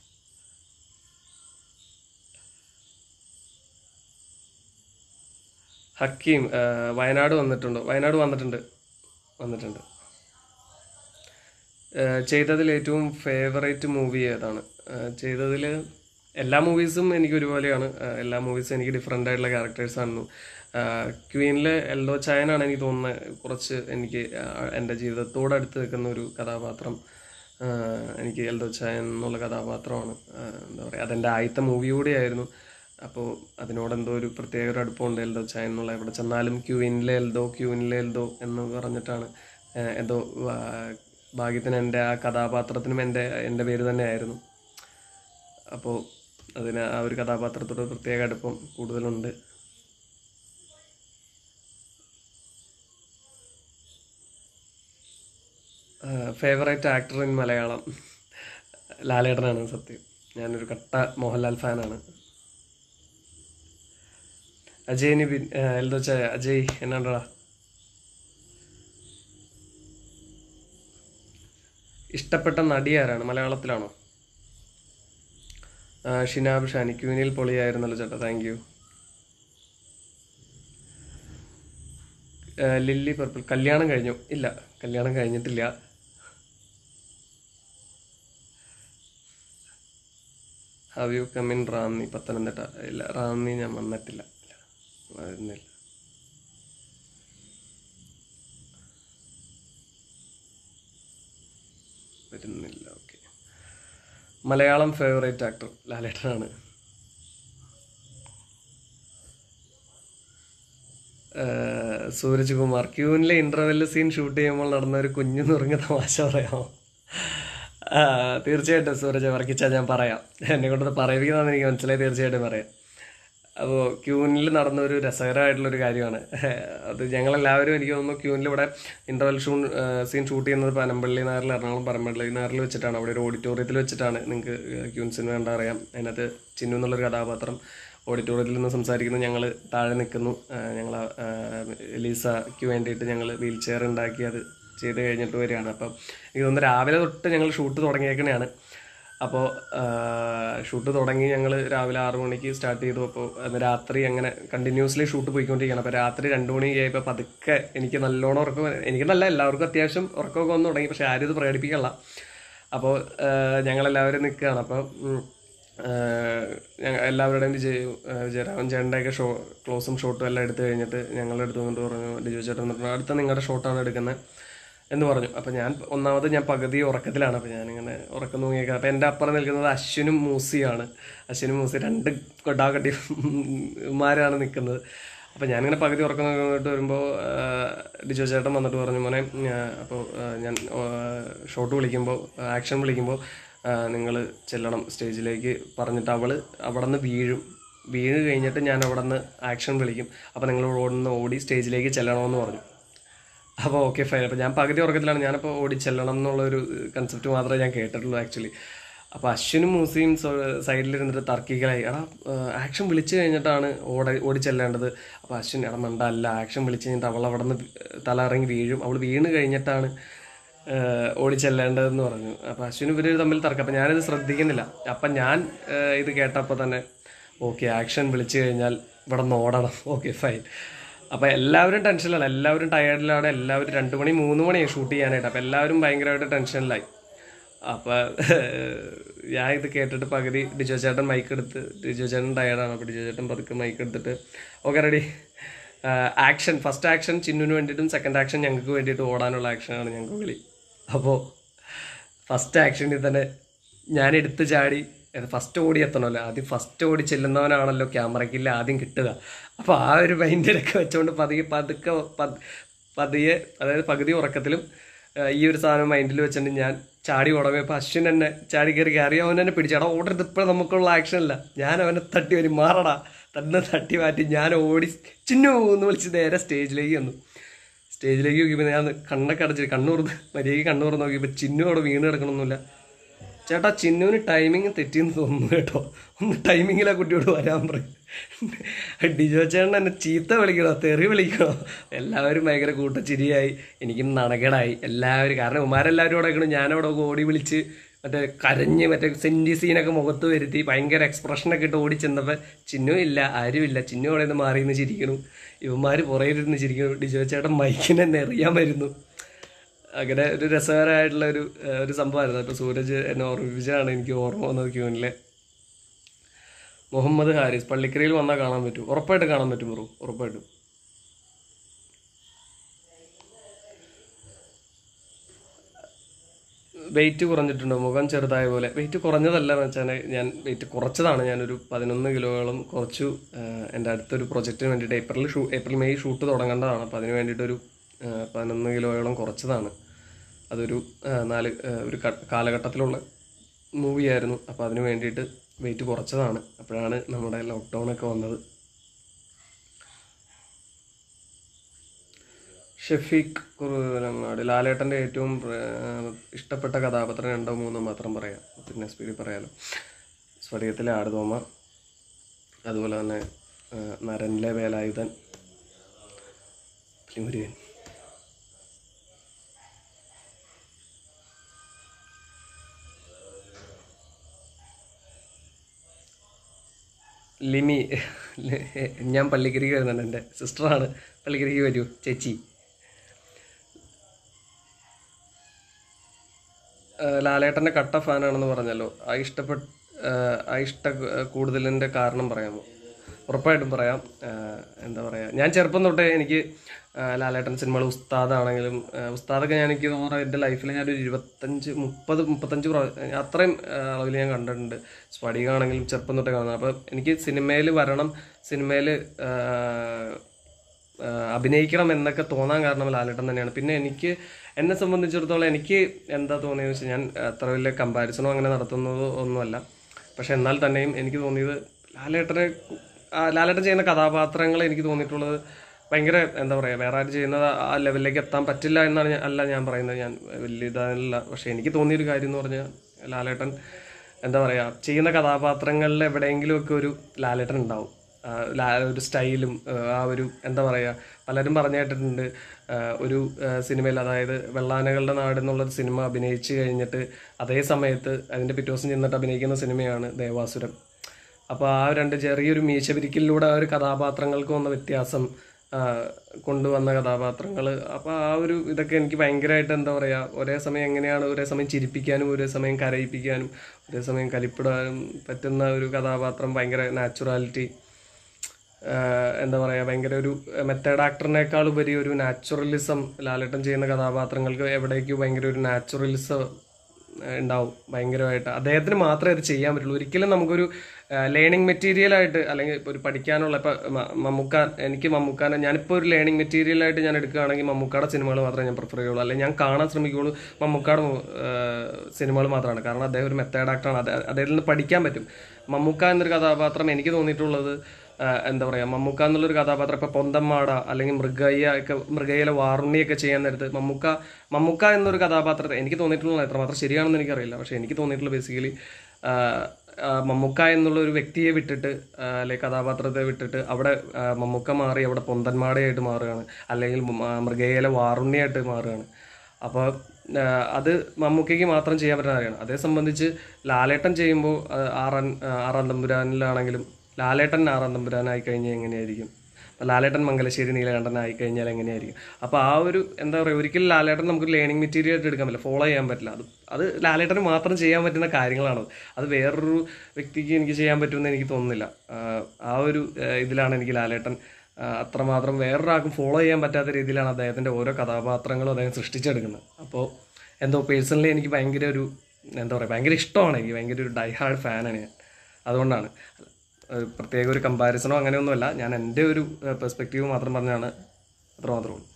ഹക്കീം വയനാട് വന്നിട്ടുണ്ട്. ചെയ്തതിൽ ഏറ്റവും ഫേവറേറ്റ് മൂവി ഏതാണ്? ചെയ്തതിൽ എല്ലാ മൂവീസും എനിക്ക് ഒരുപോലെയാണ്. എല്ലാ മൂവീസും എനിക്ക് ഡിഫറെൻ്റ് ആയിട്ടുള്ള ക്യാരക്ടേഴ്സായിരുന്നു. ക്വീനിലെ എൽദോ ചായനാണ് എനിക്ക് തോന്നുന്നത് കുറച്ച് എനിക്ക് എൻ്റെ ജീവിതത്തോടടുത്ത് നിൽക്കുന്ന ഒരു കഥാപാത്രം. എനിക്ക് എൽദോ ചായൻ എന്നുള്ള കഥാപാത്രമാണ് എന്താ പറയുക, അതെൻ്റെ ആദ്യത്തെ മൂവി കൂടിയായിരുന്നു. അപ്പോൾ അതിനോടെന്തോ ഒരു പ്രത്യേക ഒരു അടുപ്പമുണ്ട് എൽദോ ചായൻ എന്നുള്ള. എവിടെ ചെന്നാലും ക്യൂവിനിലെ എൽദോ എന്ന് പറഞ്ഞിട്ടാണ്. എന്തോ ഭാഗ്യത്തിന് എൻ്റെ ആ കഥാപാത്രത്തിനും എൻ്റെ പേര് തന്നെയായിരുന്നു. അപ്പോൾ അതിന് ആ ഒരു കഥാപാത്രത്തോട് പ്രത്യേക അടുപ്പം കൂടുതലുണ്ട്. ഫേവറേറ്റ് ആക്ടർ ഇൻ മലയാളം ലാലേട്ടനാണ്. സത്യം, ഞാനൊരു കട്ട മോഹൻലാൽ ഫാനാണ്. അജയ് നിബിൻ എൽദോ ചായ. അജയ് എന്നാണ്ടാ? ഇഷ്ടപ്പെട്ട നടി ആരാണ്? മലയാളത്തിലാണോ? ഷിനാബ് ഷാനി. ക്യൂനിൽ പൊളിയായിരുന്നല്ലോ ചേട്ടാ, താങ്ക് യു. Lily purple. കല്യാണം കഴിഞ്ഞു? ഇല്ല, കല്യാണം കഴിഞ്ഞിട്ടില്ല. Have you come in Ranni Pathanamthitta? ഇല്ല, റാന്നി ഞാൻ വന്നിട്ടില്ല. വരുന്നില്ല. ഓക്കെ. മലയാളം ഫേവറേറ്റ് ആക്ടർ ലാലേട്ടനാണ്. സൂരജ് കുമാർ. ക്യൂനിലെ ഇൻ്റർവെൽ സീൻ ഷൂട്ട് ചെയ്യുമ്പോൾ നടന്ന ഒരു കുഞ്ഞു നുറുങ്ങ തമാശ പറയാമോ? തീർച്ചയായിട്ടും സൂരജ് വർക്കിച്ചാൽ ഞാൻ പറയാം. എന്നെ കൊണ്ടത് പറയിപ്പിക്കുന്നതെന്ന് എനിക്ക് മനസ്സിലായി. തീർച്ചയായിട്ടും പറയാം. അപ്പോൾ ക്യൂനിൽ നടന്ന ഒരു രസകരമായിട്ടുള്ളൊരു കാര്യമാണ് അത്. ഞങ്ങളെല്ലാവരും എനിക്ക് തോന്നുന്നു ക്യൂനിൽ ഇവിടെ ഇൻ്റർവെൽ സീൻ ഷൂട്ട് ചെയ്യുന്നത് പനമ്പള്ളി നഗറിൽ, എറണാകുളം പനമ്പള്ളി നഗറിൽ വെച്ചിട്ടാണ്. അവിടെ ഒരു ഓഡിറ്റോറിയത്തിൽ വെച്ചിട്ടാണ്. നിങ്ങൾക്ക് ക്യൂൻ സിനിമ കണ്ടാൽ അറിയാം. അതിനകത്ത് ചിന്നു എന്നുള്ളൊരു കഥാപാത്രം ഓഡിറ്റോറിയത്തിൽ നിന്ന് സംസാരിക്കുന്നു. ഞങ്ങൾ താഴെ നിൽക്കുന്നു. ഞങ്ങൾ എലീസയ്ക്ക് വേണ്ടിയിട്ട് ഞങ്ങൾ വീൽ ചെയർ ഉണ്ടാക്കി അത് ചെയ്ത് കഴിഞ്ഞിട്ട് വരികയാണ്. അപ്പം എനിക്ക് തോന്നുന്നു രാവിലെ തൊട്ട് ഞങ്ങൾ ഷൂട്ട് തുടങ്ങിയേക്കണെയാണ്. അപ്പോൾ ഷൂട്ട് തുടങ്ങി ഞങ്ങൾ രാവിലെ 6 മണിക്ക് സ്റ്റാർട്ട് ചെയ്തു. അപ്പോൾ രാത്രി അങ്ങനെ കണ്ടിന്യൂസ്ലി ഷൂട്ട് പോയിക്കൊണ്ടിരിക്കുകയാണ്. അപ്പോൾ രാത്രി 2 മണി ആയപ്പോൾ പതുക്കെ എനിക്ക് നല്ലോണം ഉറക്കം, എനിക്ക് നല്ല എല്ലാവർക്കും അത്യാവശ്യം ഉറക്കമൊക്കെ വന്ന് തുടങ്ങി. പക്ഷേ ആരും ഇത് പ്രകടിപ്പിക്കല്ല. അപ്പോൾ ഞങ്ങളെല്ലാവരും നിൽക്കുകയാണ്. അപ്പോൾ എല്ലാവരുടെയും വിജയരാഘവൻ ചേട്ടൻ്റെയൊക്കെ ക്ലോസും ഷോട്ടും എല്ലാം എടുത്തു കഴിഞ്ഞിട്ട് ഞങ്ങളുടെ അടുത്ത് വന്നിട്ട് പറഞ്ഞു, ലിജോ ചേട്ടൻ പറഞ്ഞു അടുത്ത നിങ്ങളുടെ ഷോട്ടാണ് എടുക്കുന്നത് എന്ന് പറഞ്ഞു. അപ്പോൾ ഞാൻ പകുതി ഉറക്കത്തിലാണ്. അപ്പോൾ ഞാനിങ്ങനെ ഉറക്കം തൂങ്ങിയേക്കാം. അപ്പോൾ എൻ്റെ അപ്പുറം നിൽക്കുന്നത് അശ്വിനും മൂസിയാണ്. അശ്വിനും മൂസി 2 കൊട്ടാക്കട്ടിമാരാണ് നിൽക്കുന്നത്. അപ്പോൾ ഞാനിങ്ങനെ പകുതി ഉറക്കം നോക്കിയിട്ട് വരുമ്പോൾ ലിജോ ചേട്ടൻ വന്നിട്ട് പറഞ്ഞു, മോനെ അപ്പോൾ ഞാൻ ഷോട്ട് വിളിക്കുമ്പോൾ, ആക്ഷൻ വിളിക്കുമ്പോൾ നിങ്ങൾ ചെല്ലണം സ്റ്റേജിലേക്ക് പറഞ്ഞിട്ട് അവിടെ നിന്ന് വീണ് കഴിഞ്ഞിട്ട് ഞാൻ അവിടെ നിന്ന് ആക്ഷൻ വിളിക്കും. അപ്പോൾ നിങ്ങൾ ഓടി സ്റ്റേജിലേക്ക് ചെല്ലണമെന്ന് പറഞ്ഞു. അപ്പോൾ ഓക്കെ ഫൈൻ. അപ്പോൾ ഞാൻ പകുതി ഉറക്കത്തിലാണ്. ഞാനപ്പോൾ ഓടി ചെല്ലണം എന്നുള്ളൊരു കൺസെപ്റ്റ് മാത്രമേ ഞാൻ കേട്ടിട്ടുള്ളൂ ആക്ച്വലി. അപ്പോൾ അശ്വിനും മൂസിയും സൈഡിലിരുന്നിട്ട് തർക്കിക്കലായി, എടാ ആക്ഷൻ വിളിച്ചു കഴിഞ്ഞിട്ടാണ് ഓടി ചെല്ലേണ്ടത്. അപ്പോൾ അശ്വിൻ എടാ മണ്ടല്ല, ആക്ഷൻ വിളിച്ചു കഴിഞ്ഞിട്ട് അവൾ അവിടെ നിന്ന് തല ഇറങ്ങി വീഴും, അവൾ വീണ് കഴിഞ്ഞിട്ടാണ് ഓടി ചെല്ലേണ്ടതെന്ന് പറഞ്ഞു. അപ്പോൾ അശ്വിനും ഇവർ തമ്മിൽ തർക്കം. അപ്പോൾ ഞാനിത് ശ്രദ്ധിക്കുന്നില്ല. അപ്പം ഞാൻ ഇത് കേട്ടപ്പോൾ തന്നെ ഓക്കെ ആക്ഷൻ വിളിച്ചു കഴിഞ്ഞാൽ ഇവിടെ നിന്ന് ഓടണം, ഓക്കെ ഫൈൻ. അപ്പോൾ എല്ലാവരും ടെൻഷനിലാണ്, എല്ലാവരും ടയേർഡിലാണ്, എല്ലാവരും 2 മണി 3 മണിയാണ് ഷൂട്ട് ചെയ്യാനായിട്ട്. അപ്പോൾ എല്ലാവരും ഭയങ്കരമായിട്ട് ടെൻഷനിലായി. അപ്പോൾ ഞാൻ ഇത് കേട്ടിട്ട് പകുതി ഡിജോ ചേട്ടൻ മൈക്ക് എടുത്ത്, ഡിജോ ചേട്ടൻ ടയേർഡാണ്. അപ്പോൾ ഡിജോ ചേട്ടൻ പതുക്കെ മൈക്ക് എടുത്തിട്ട് okay ready action, first action ചിന്നുവിന് വേണ്ടിയിട്ടും സെക്കൻഡ് ആക്ഷൻ ഞങ്ങൾക്ക് വേണ്ടിയിട്ട് ഓടാനുള്ള ആക്ഷനാണ് ഞങ്ങൾക്ക് വിളി. അപ്പോൾ ഫസ്റ്റ് ആക്ഷനിൽ തന്നെ ഞാൻ എടുത്ത് ചാടി, ഫസ്റ്റ് ഓടി എത്തണമല്ലോ, ആദ്യം ഫസ്റ്റ് ഓടി ചെല്ലുന്നവനാണല്ലോ ക്യാമറയ്ക്കില്ല ആദ്യം കിട്ടുക. അപ്പോൾ ആ ഒരു മൈൻഡിലൊക്കെ വെച്ചുകൊണ്ട് പതിയെ അതായത് പകുതി ഉറക്കത്തിലും ഈ ഒരു സാധനം മൈൻഡിൽ വെച്ചിട്ട് ഞാൻ ചാടി ഓടമപ്പോൾ അശ്വിൻ എന്നെ ചാടി കയറി അവൻ എന്നെ പിടിച്ചാടാ ഓടരുത്, ഇപ്പോഴും നമുക്കുള്ള ആക്ഷനല്ല. ഞാൻ അവനെ തട്ടി വരും, മാറടാ, തന്നെ തട്ടി മാറ്റി ഞാൻ ഓടി ചിന്നു എന്ന് വിളിച്ച് നേരെ സ്റ്റേജിലേക്ക് വന്നു. സ്റ്റേജിലേക്ക് നോക്കിയപ്പോൾ ഞാൻ കണ്ണൊക്കെ അടച്ചിട്ട് മര്യാദയ്ക്ക് കണ്ണൂർന്ന് നോക്കിയപ്പോൾ ചിന്നു അവിടെ വീണ് കിടക്കണമൊന്നുമില്ല. ചേട്ടാ ചിന്നുവിന് ടൈമിങ് തെറ്റിയെന്ന് തോന്നുന്നു കേട്ടോ, ഒന്ന് ടൈമിങ്ങിലാ കുട്ടിയോട് വരാൻ പറയും. ഡിജോ ചേട്ടൻ എന്നെ ചീത്ത വിളിക്കണോ, തെറി വിളിക്കണോ, എല്ലാവരും ഭയങ്കര കൂട്ടച്ചിരിയായി, എനിക്ക് നാണക്കേടായി എല്ലാവരും. കാരണം ഉമാരെല്ലാവരും അവിടെ നിൽക്കണം, ഞാനവിടെ ഓടി വിളിച്ച് കരഞ്ഞ് സെൻറ്റി സീനൊക്കെ മുഖത്ത് വരുത്തി ഭയങ്കര എക്സ്പ്രഷനൊക്കെ ഇട്ട് ഓടി ചെന്നപ്പോൾ ചിന്നു ഇല്ല, ആരുമില്ല. ചിന്നു അവിടെ നിന്ന് മാറി നിന്ന് ചിരിക്കണം, ഇവന്മാർ പുറകിലിരുന്ന് ചിരിക്കണം. ഡിജോ ചേട്ടൻ മൈക്കിനെ നെറിയാൻ വരുന്നു. അങ്ങനെ ഒരു രസകരമായിട്ടുള്ള ഒരു സംഭവമായിരുന്നു. അപ്പോൾ സൂരജ് എന്നെ ഓർമ്മിപ്പിച്ചാണ് എനിക്ക് ഓർമ്മ വന്നത് ക്യൂനിലെ. മുഹമ്മദ് ഹാരിസ് പള്ളിക്കരയിൽ വന്നാൽ കാണാൻ പറ്റും, ഉറപ്പായിട്ട് കാണാൻ പറ്റും ബ്രോ, ഉറപ്പായിട്ടും. വെയിറ്റ് കുറഞ്ഞിട്ടുണ്ടോ, മുഖം ചെറുതായ പോലെ? വെയിറ്റ് കുറഞ്ഞതല്ല എന്ന് വെച്ചാൽ ഞാൻ വെയിറ്റ് കുറച്ചതാണ്. ഞാനൊരു 11 കിലോയോളം കുറച്ചു. എൻ്റെ അടുത്തൊരു പ്രൊജക്റ്റിന് വേണ്ടിയിട്ട് ഏപ്രിൽ മെയ് ഷൂട്ട് തുടങ്ങേണ്ടതാണ്. അപ്പോൾ അതിന് വേണ്ടിയിട്ടൊരു 11 കിലോയോളം കുറച്ചതാണ്. അതൊരു ഒരു കാലഘട്ടത്തിലുള്ള മൂവിയായിരുന്നു. അപ്പോൾ അതിന് വേണ്ടിയിട്ട് വെയിറ്റ് കുറച്ചതാണ്. അപ്പോഴാണ് നമ്മുടെ ലോക്ക്ഡൗണൊക്കെ വന്നത്. ഷെഫീഖ് കുറുവലങ്ങാട്, ലാലേട്ടൻ്റെ ഏറ്റവും ഇഷ്ടപ്പെട്ട കഥാപാത്രം 2 3 മാത്രം പറയാം, പിന്നെ സ്പീഡിൽ പറയാമല്ലോ. സ്ഫടികത്തിലെ ആടുതോമ, അതുപോലെ തന്നെ നരനിലെ വേലായുധൻ, മുരുകൻ. ലിമി, ഞാൻ പള്ളിക്കരയ്ക്ക് വരുന്നുണ്ട്, എൻ്റെ സിസ്റ്ററാണ്. പള്ളിക്കരയ്ക്ക് വരൂ ചേച്ചി. ലാലേട്ടൻ്റെ കട്ട ഫാനാണെന്ന് പറഞ്ഞല്ലോ, ആ ഇഷ്ട കൂടുതലിൻ്റെ കാരണം പറയാമോ? ഉറപ്പായിട്ടും പറയാം. എന്താ പറയുക, ഞാൻ ചെറുപ്പം തൊട്ടേ എനിക്ക് ലാലേട്ടൻ സിനിമകൾ, ഉസ്താദാണെങ്കിലും, ഉസ്താദൊക്കെ എനിക്ക് തോന്നുന്നു എൻ്റെ ലൈഫിൽ ഞാനൊരു 25-30 അത്രയും അളവിൽ ഞാൻ കണ്ടിട്ടുണ്ട്. സ്ഫടികമാണെങ്കിലും ചെറുപ്പം തൊട്ടേ കാണുന്നത്. അപ്പോൾ എനിക്ക് സിനിമയിൽ വരണം, സിനിമയിൽ അഭിനയിക്കണം എന്നൊക്കെ തോന്നാൻ കാരണം ലാലേട്ടൻ തന്നെയാണ്. പിന്നെ എന്നെ സംബന്ധിച്ചിടത്തോളം എനിക്ക് എന്താ തോന്നിയെന്ന് വെച്ചാൽ, ഞാൻ അത്ര വലിയ കമ്പാരിസണോ അങ്ങനെ നടത്തുന്നതോ ഒന്നുമല്ല. പക്ഷെ എന്നാൽ തന്നെയും എനിക്ക് തോന്നിയത് ലാലേട്ടനെ ലാലേട്ടൻ ചെയ്യുന്ന കഥാപാത്രങ്ങൾ എനിക്ക് തോന്നിയിട്ടുള്ളത് ഭയങ്കര എന്താ പറയുക, വേറെ ആരും ചെയ്യുന്നത് ആ ലെവലിലേക്ക് എത്താൻ പറ്റില്ല എന്നാണ് അല്ല ഞാൻ പറയുന്നത്, ഞാൻ വലിയ ഇതല്ല. പക്ഷെ എനിക്ക് തോന്നിയൊരു കാര്യം എന്ന് പറഞ്ഞാൽ ലാലേട്ടൻ എന്താ പറയുക, ചെയ്യുന്ന കഥാപാത്രങ്ങളിൽ എവിടെയെങ്കിലുമൊക്കെ ഒരു ലാലേട്ടൻ ഉണ്ടാവും. ഒരു സ്റ്റൈലും ആ ഒരു എന്താ പറയുക, പലരും പറഞ്ഞു കേട്ടിട്ടുണ്ട് ഒരു സിനിമയിൽ, അതായത് വെള്ളാനകളുടെ നാട് എന്നുള്ളൊരു സിനിമ അഭിനയിച്ച് കഴിഞ്ഞിട്ട് അതേ സമയത്ത് അതിൻ്റെ പിറ്റേ ദിവസം ചെന്നിട്ട് അഭിനയിക്കുന്ന സിനിമയാണ് ദേവാസുരം. അപ്പോൾ ആ രണ്ട് ചെറിയൊരു മീശപിരിക്കലിലൂടെ ആ ഒരു കഥാപാത്രങ്ങൾക്ക് വന്ന വ്യത്യാസം കൊണ്ടുവന്ന കഥാപാത്രങ്ങൾ, അപ്പോൾ ആ ഒരു ഇതൊക്കെ എനിക്ക് ഭയങ്കരമായിട്ട് എന്താ പറയുക, ഒരേ സമയം എങ്ങനെയാണ് ഒരേ സമയം ചിരിപ്പിക്കാനും ഒരേ സമയം കരയിപ്പിക്കാനും ഒരേ സമയം കലിപ്പിടാനും പറ്റുന്ന ഒരു കഥാപാത്രം, ഭയങ്കര നാച്ചുറാലിറ്റി, എന്താ പറയുക, ഭയങ്കര ഒരു മെത്തേഡ് ആക്ടറിനേക്കാൾ ഉപരി ഒരു നാച്ചുറലിസം ലാലേട്ടൻ ചെയ്യുന്ന കഥാപാത്രങ്ങൾക്ക് എവിടേക്കും ഭയങ്കര ഒരു നാച്ചുറലിസം ഉണ്ടാവും ഭയങ്കരമായിട്ട്. അദ്ദേഹത്തിന് മാത്രമേ അത് ചെയ്യാൻ പറ്റുള്ളൂ. ഒരിക്കലും നമുക്കൊരു ലേണിംഗ് മെറ്റീരിയലായിട്ട്, അല്ലെങ്കിൽ ഇപ്പോൾ ഒരു പഠിക്കാനുള്ള, ഇപ്പോൾ എനിക്ക് മമ്മൂക്കാനെ ഞാനിപ്പോൾ ഒരു ലേണിംഗ് മെറ്റീരിയലായിട്ട് ഞാൻ എടുക്കുകയാണെങ്കിൽ മമ്മൂക്കാടെ സിനിമകൾ മാത്രമേ ഞാൻ പ്രിഫർ ചെയ്യുള്ളൂ, അല്ലെങ്കിൽ ഞാൻ കാണാൻ ശ്രമിക്കുകയുള്ളൂ മമ്മൂക്കാടെ സിനിമകൾ മാത്രമാണ്. കാരണം അദ്ദേഹം ഒരു മെത്തേഡ് ആക്ടറാണ്, അദ്ദേഹത്തിൽ നിന്ന് പഠിക്കാൻ പറ്റും. മമ്മൂക്ക എന്നൊരു കഥാപാത്രം എനിക്ക് തോന്നിയിട്ടുള്ളത് എന്താ പറയുക, മമ്മൂക്ക എന്നുള്ളൊരു കഥാപാത്രം ഇപ്പോൾ പൊന്തമ്മാട അല്ലെങ്കിൽ മൃഗയിലെ വാറുണ്ണിയൊക്കെ ചെയ്യാൻ നേരത്ത് മമ്മൂക്ക എന്നൊരു കഥാപാത്രത്തെ എനിക്ക് തോന്നിയിട്ടുള്ളത്, എത്രമാത്രം ശരിയാണെന്ന് എനിക്കറിയില്ല, പക്ഷേ എനിക്ക് തോന്നിയിട്ടുള്ള ബേസിക്കലി മമ്മൂക്ക എന്നുള്ള ഒരു വ്യക്തിയെ വിട്ടിട്ട് അല്ലെങ്കിൽ കഥാപാത്രത്തെ വിട്ടിട്ട് അവിടെ മമ്മൂക്ക മാറി അവിടെ പൊന്തന്മാടയായിട്ട് മാറുകയാണ്, അല്ലെങ്കിൽ മൃഗയിലെ വാറുണ്ണിയായിട്ട് മാറുകയാണ്. അപ്പോൾ അത് മമ്മൂക്കയ്ക്ക് മാത്രം ചെയ്യാൻ പറ്റുന്ന കാര്യമാണ്. അതേ സംബന്ധിച്ച് ലാലേട്ടൻ ചെയ്യുമ്പോൾ ആറാം തമ്പുരാനിലാണെങ്കിലും ലാലേട്ടൻ ആറാം തമ്പുരാനായി കഴിഞ്ഞാൽ എങ്ങനെയായിരിക്കും, ലാലേട്ടൻ മംഗലശ്ശേരി നീലകണ്ഠനായി കഴിഞ്ഞാൽ എങ്ങനെയായിരിക്കും. അപ്പോൾ ആ ഒരു എന്താ പറയുക, ഒരിക്കലും ലാലേട്ടൻ നമുക്ക് ലേണിംഗ് മെറ്റീരിയൽ ആയിട്ട് എടുക്കാൻ പറ്റില്ല, ഫോളോ ചെയ്യാൻ പറ്റില്ല. അത് ലാലേട്ടന് മാത്രം ചെയ്യാൻ പറ്റുന്ന കാര്യങ്ങളാണ്. അത് വേറൊരു വ്യക്തിക്ക് എനിക്ക് ചെയ്യാൻ പറ്റുമെന്ന് എനിക്ക് തോന്നുന്നില്ല. ആ ഒരു ഇതിലാണ് എനിക്ക് ലാലേട്ടൻ അത്രമാത്രം വേറൊരാൾക്കും ഫോളോ ചെയ്യാൻ പറ്റാത്ത രീതിയിലാണ് അദ്ദേഹത്തിൻ്റെ ഓരോ കഥാപാത്രങ്ങളും അദ്ദേഹം സൃഷ്ടിച്ചെടുക്കുന്നത്. അപ്പോൾ എന്തോ പേഴ്സണലി എനിക്ക് ഭയങ്കര ഒരു എന്താ പറയുക, ഭയങ്കര ഇഷ്ടമാണ്, എനിക്ക് ഭയങ്കര ഒരു ഡൈ ഹാർഡ് ഫാനാണ് ഞാൻ. അതുകൊണ്ടാണ്, പ്രത്യേക ഒരു കമ്പാരിസണോ അങ്ങനെയൊന്നുമല്ല, ഞാൻ എൻ്റെ ഒരു പെർസ്പെക്റ്റീവ് മാത്രം പറഞ്ഞാണ്, അത്രമാത്രമേ ഉള്ളൂ.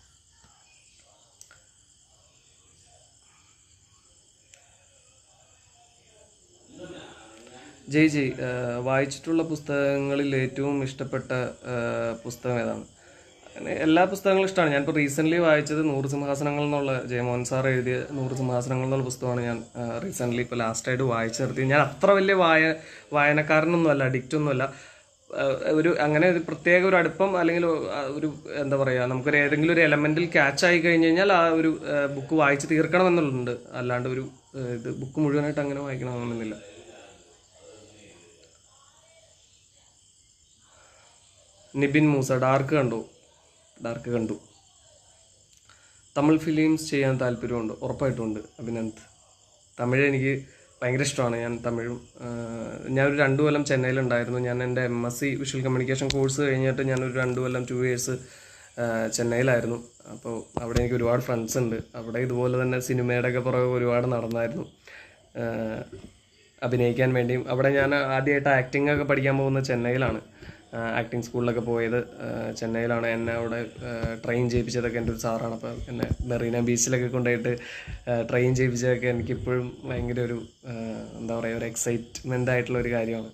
ജയ് വായിച്ചിട്ടുള്ള പുസ്തകങ്ങളിൽ ഏറ്റവും ഇഷ്ടപ്പെട്ട പുസ്തകം ഏതാണ്? എല്ലാ പുസ്തകങ്ങളും ഇഷ്ടമാണ്. ഞാനിപ്പോൾ റീസെൻ്റ്ലി വായിച്ചത് 100 സിംഹാസനങ്ങൾ എന്നുള്ള ജയമോഹൻ സാർ എഴുതിയ 100 സിംഹാസനങ്ങൾ എന്നുള്ള പുസ്തകമാണ് ഞാൻ റീസെൻ്റ്ലി ഇപ്പോൾ ലാസ്റ്റായിട്ട് വായിച്ചു നിർത്തി. ഞാൻ അത്ര വലിയ വായനക്കാരനൊന്നുമല്ല, അഡിക്റ്റൊന്നുമല്ല. ഒരു അങ്ങനെ ഒരു പ്രത്യേക ഒരു അടുപ്പം അല്ലെങ്കിൽ ഒരു എന്താ പറയുക, നമുക്കൊരു ഏതെങ്കിലും ഒരു എലമെൻറ്റിൽ ക്യാച്ച് ആയി കഴിഞ്ഞ് കഴിഞ്ഞാൽ ആ ഒരു ബുക്ക് വായിച്ച് തീർക്കണം എന്നുള്ളുണ്ട്. അല്ലാണ്ട് ഒരു ഇത് ബുക്ക് മുഴുവനായിട്ട് അങ്ങനെ വായിക്കണമെന്നില്ല. നിബിൻ മൂസ ഡാർക്ക് കണ്ടു. തമിഴ് ഫിലിംസ് ചെയ്യാൻ താല്പര്യമുണ്ട്? ഉറപ്പായിട്ടുമുണ്ട് അഭിനന്ദ്. തമിഴ് എനിക്ക് ഭയങ്കര ഇഷ്ടമാണ്. ഞാൻ തമിഴും ഞാനൊരു 2 കൊല്ലം ചെന്നൈയിലുണ്ടായിരുന്നു. ഞാൻ എൻ്റെ MSc വിഷ്വൽ കമ്മ്യൂണിക്കേഷൻ കോഴ്സ് കഴിഞ്ഞിട്ട് ഞാനൊരു 2 കൊല്ലം 2 years ചെന്നൈയിലായിരുന്നു. അപ്പോൾ അവിടെ എനിക്ക് ഒരുപാട് ഫ്രണ്ട്സ് ഉണ്ട്. അവിടെ ഇതുപോലെ തന്നെ സിനിമയുടെ ഒക്കെ പുറകെ ഒരുപാട് നടന്നായിരുന്നു അഭിനയിക്കാൻ വേണ്ടിയും. അവിടെ ഞാൻ ആദ്യമായിട്ട് ആക്ടിംഗ് ഒക്കെ പഠിക്കാൻ പോകുന്നത് ചെന്നൈയിലാണ്. ആക്ടിങ് സ്കൂളിലൊക്കെ പോയത് ചെന്നൈയിലാണ്. എന്നെ അവിടെ ട്രെയിൻ ചെയ്യിപ്പിച്ചതൊക്കെ എൻ്റെ ഒരു സാറാണ്. അപ്പോൾ എന്നെ മെറീന ബീച്ചിലൊക്കെ കൊണ്ടുപോയിട്ട് ട്രെയിൻ ചെയ്യിപ്പിച്ചതൊക്കെ എനിക്കിപ്പോഴും ഭയങ്കര ഒരു എന്താ പറയുക, ഒരു എക്സൈറ്റ്മെൻ്റ് ആയിട്ടുള്ള ഒരു കാര്യമാണ്.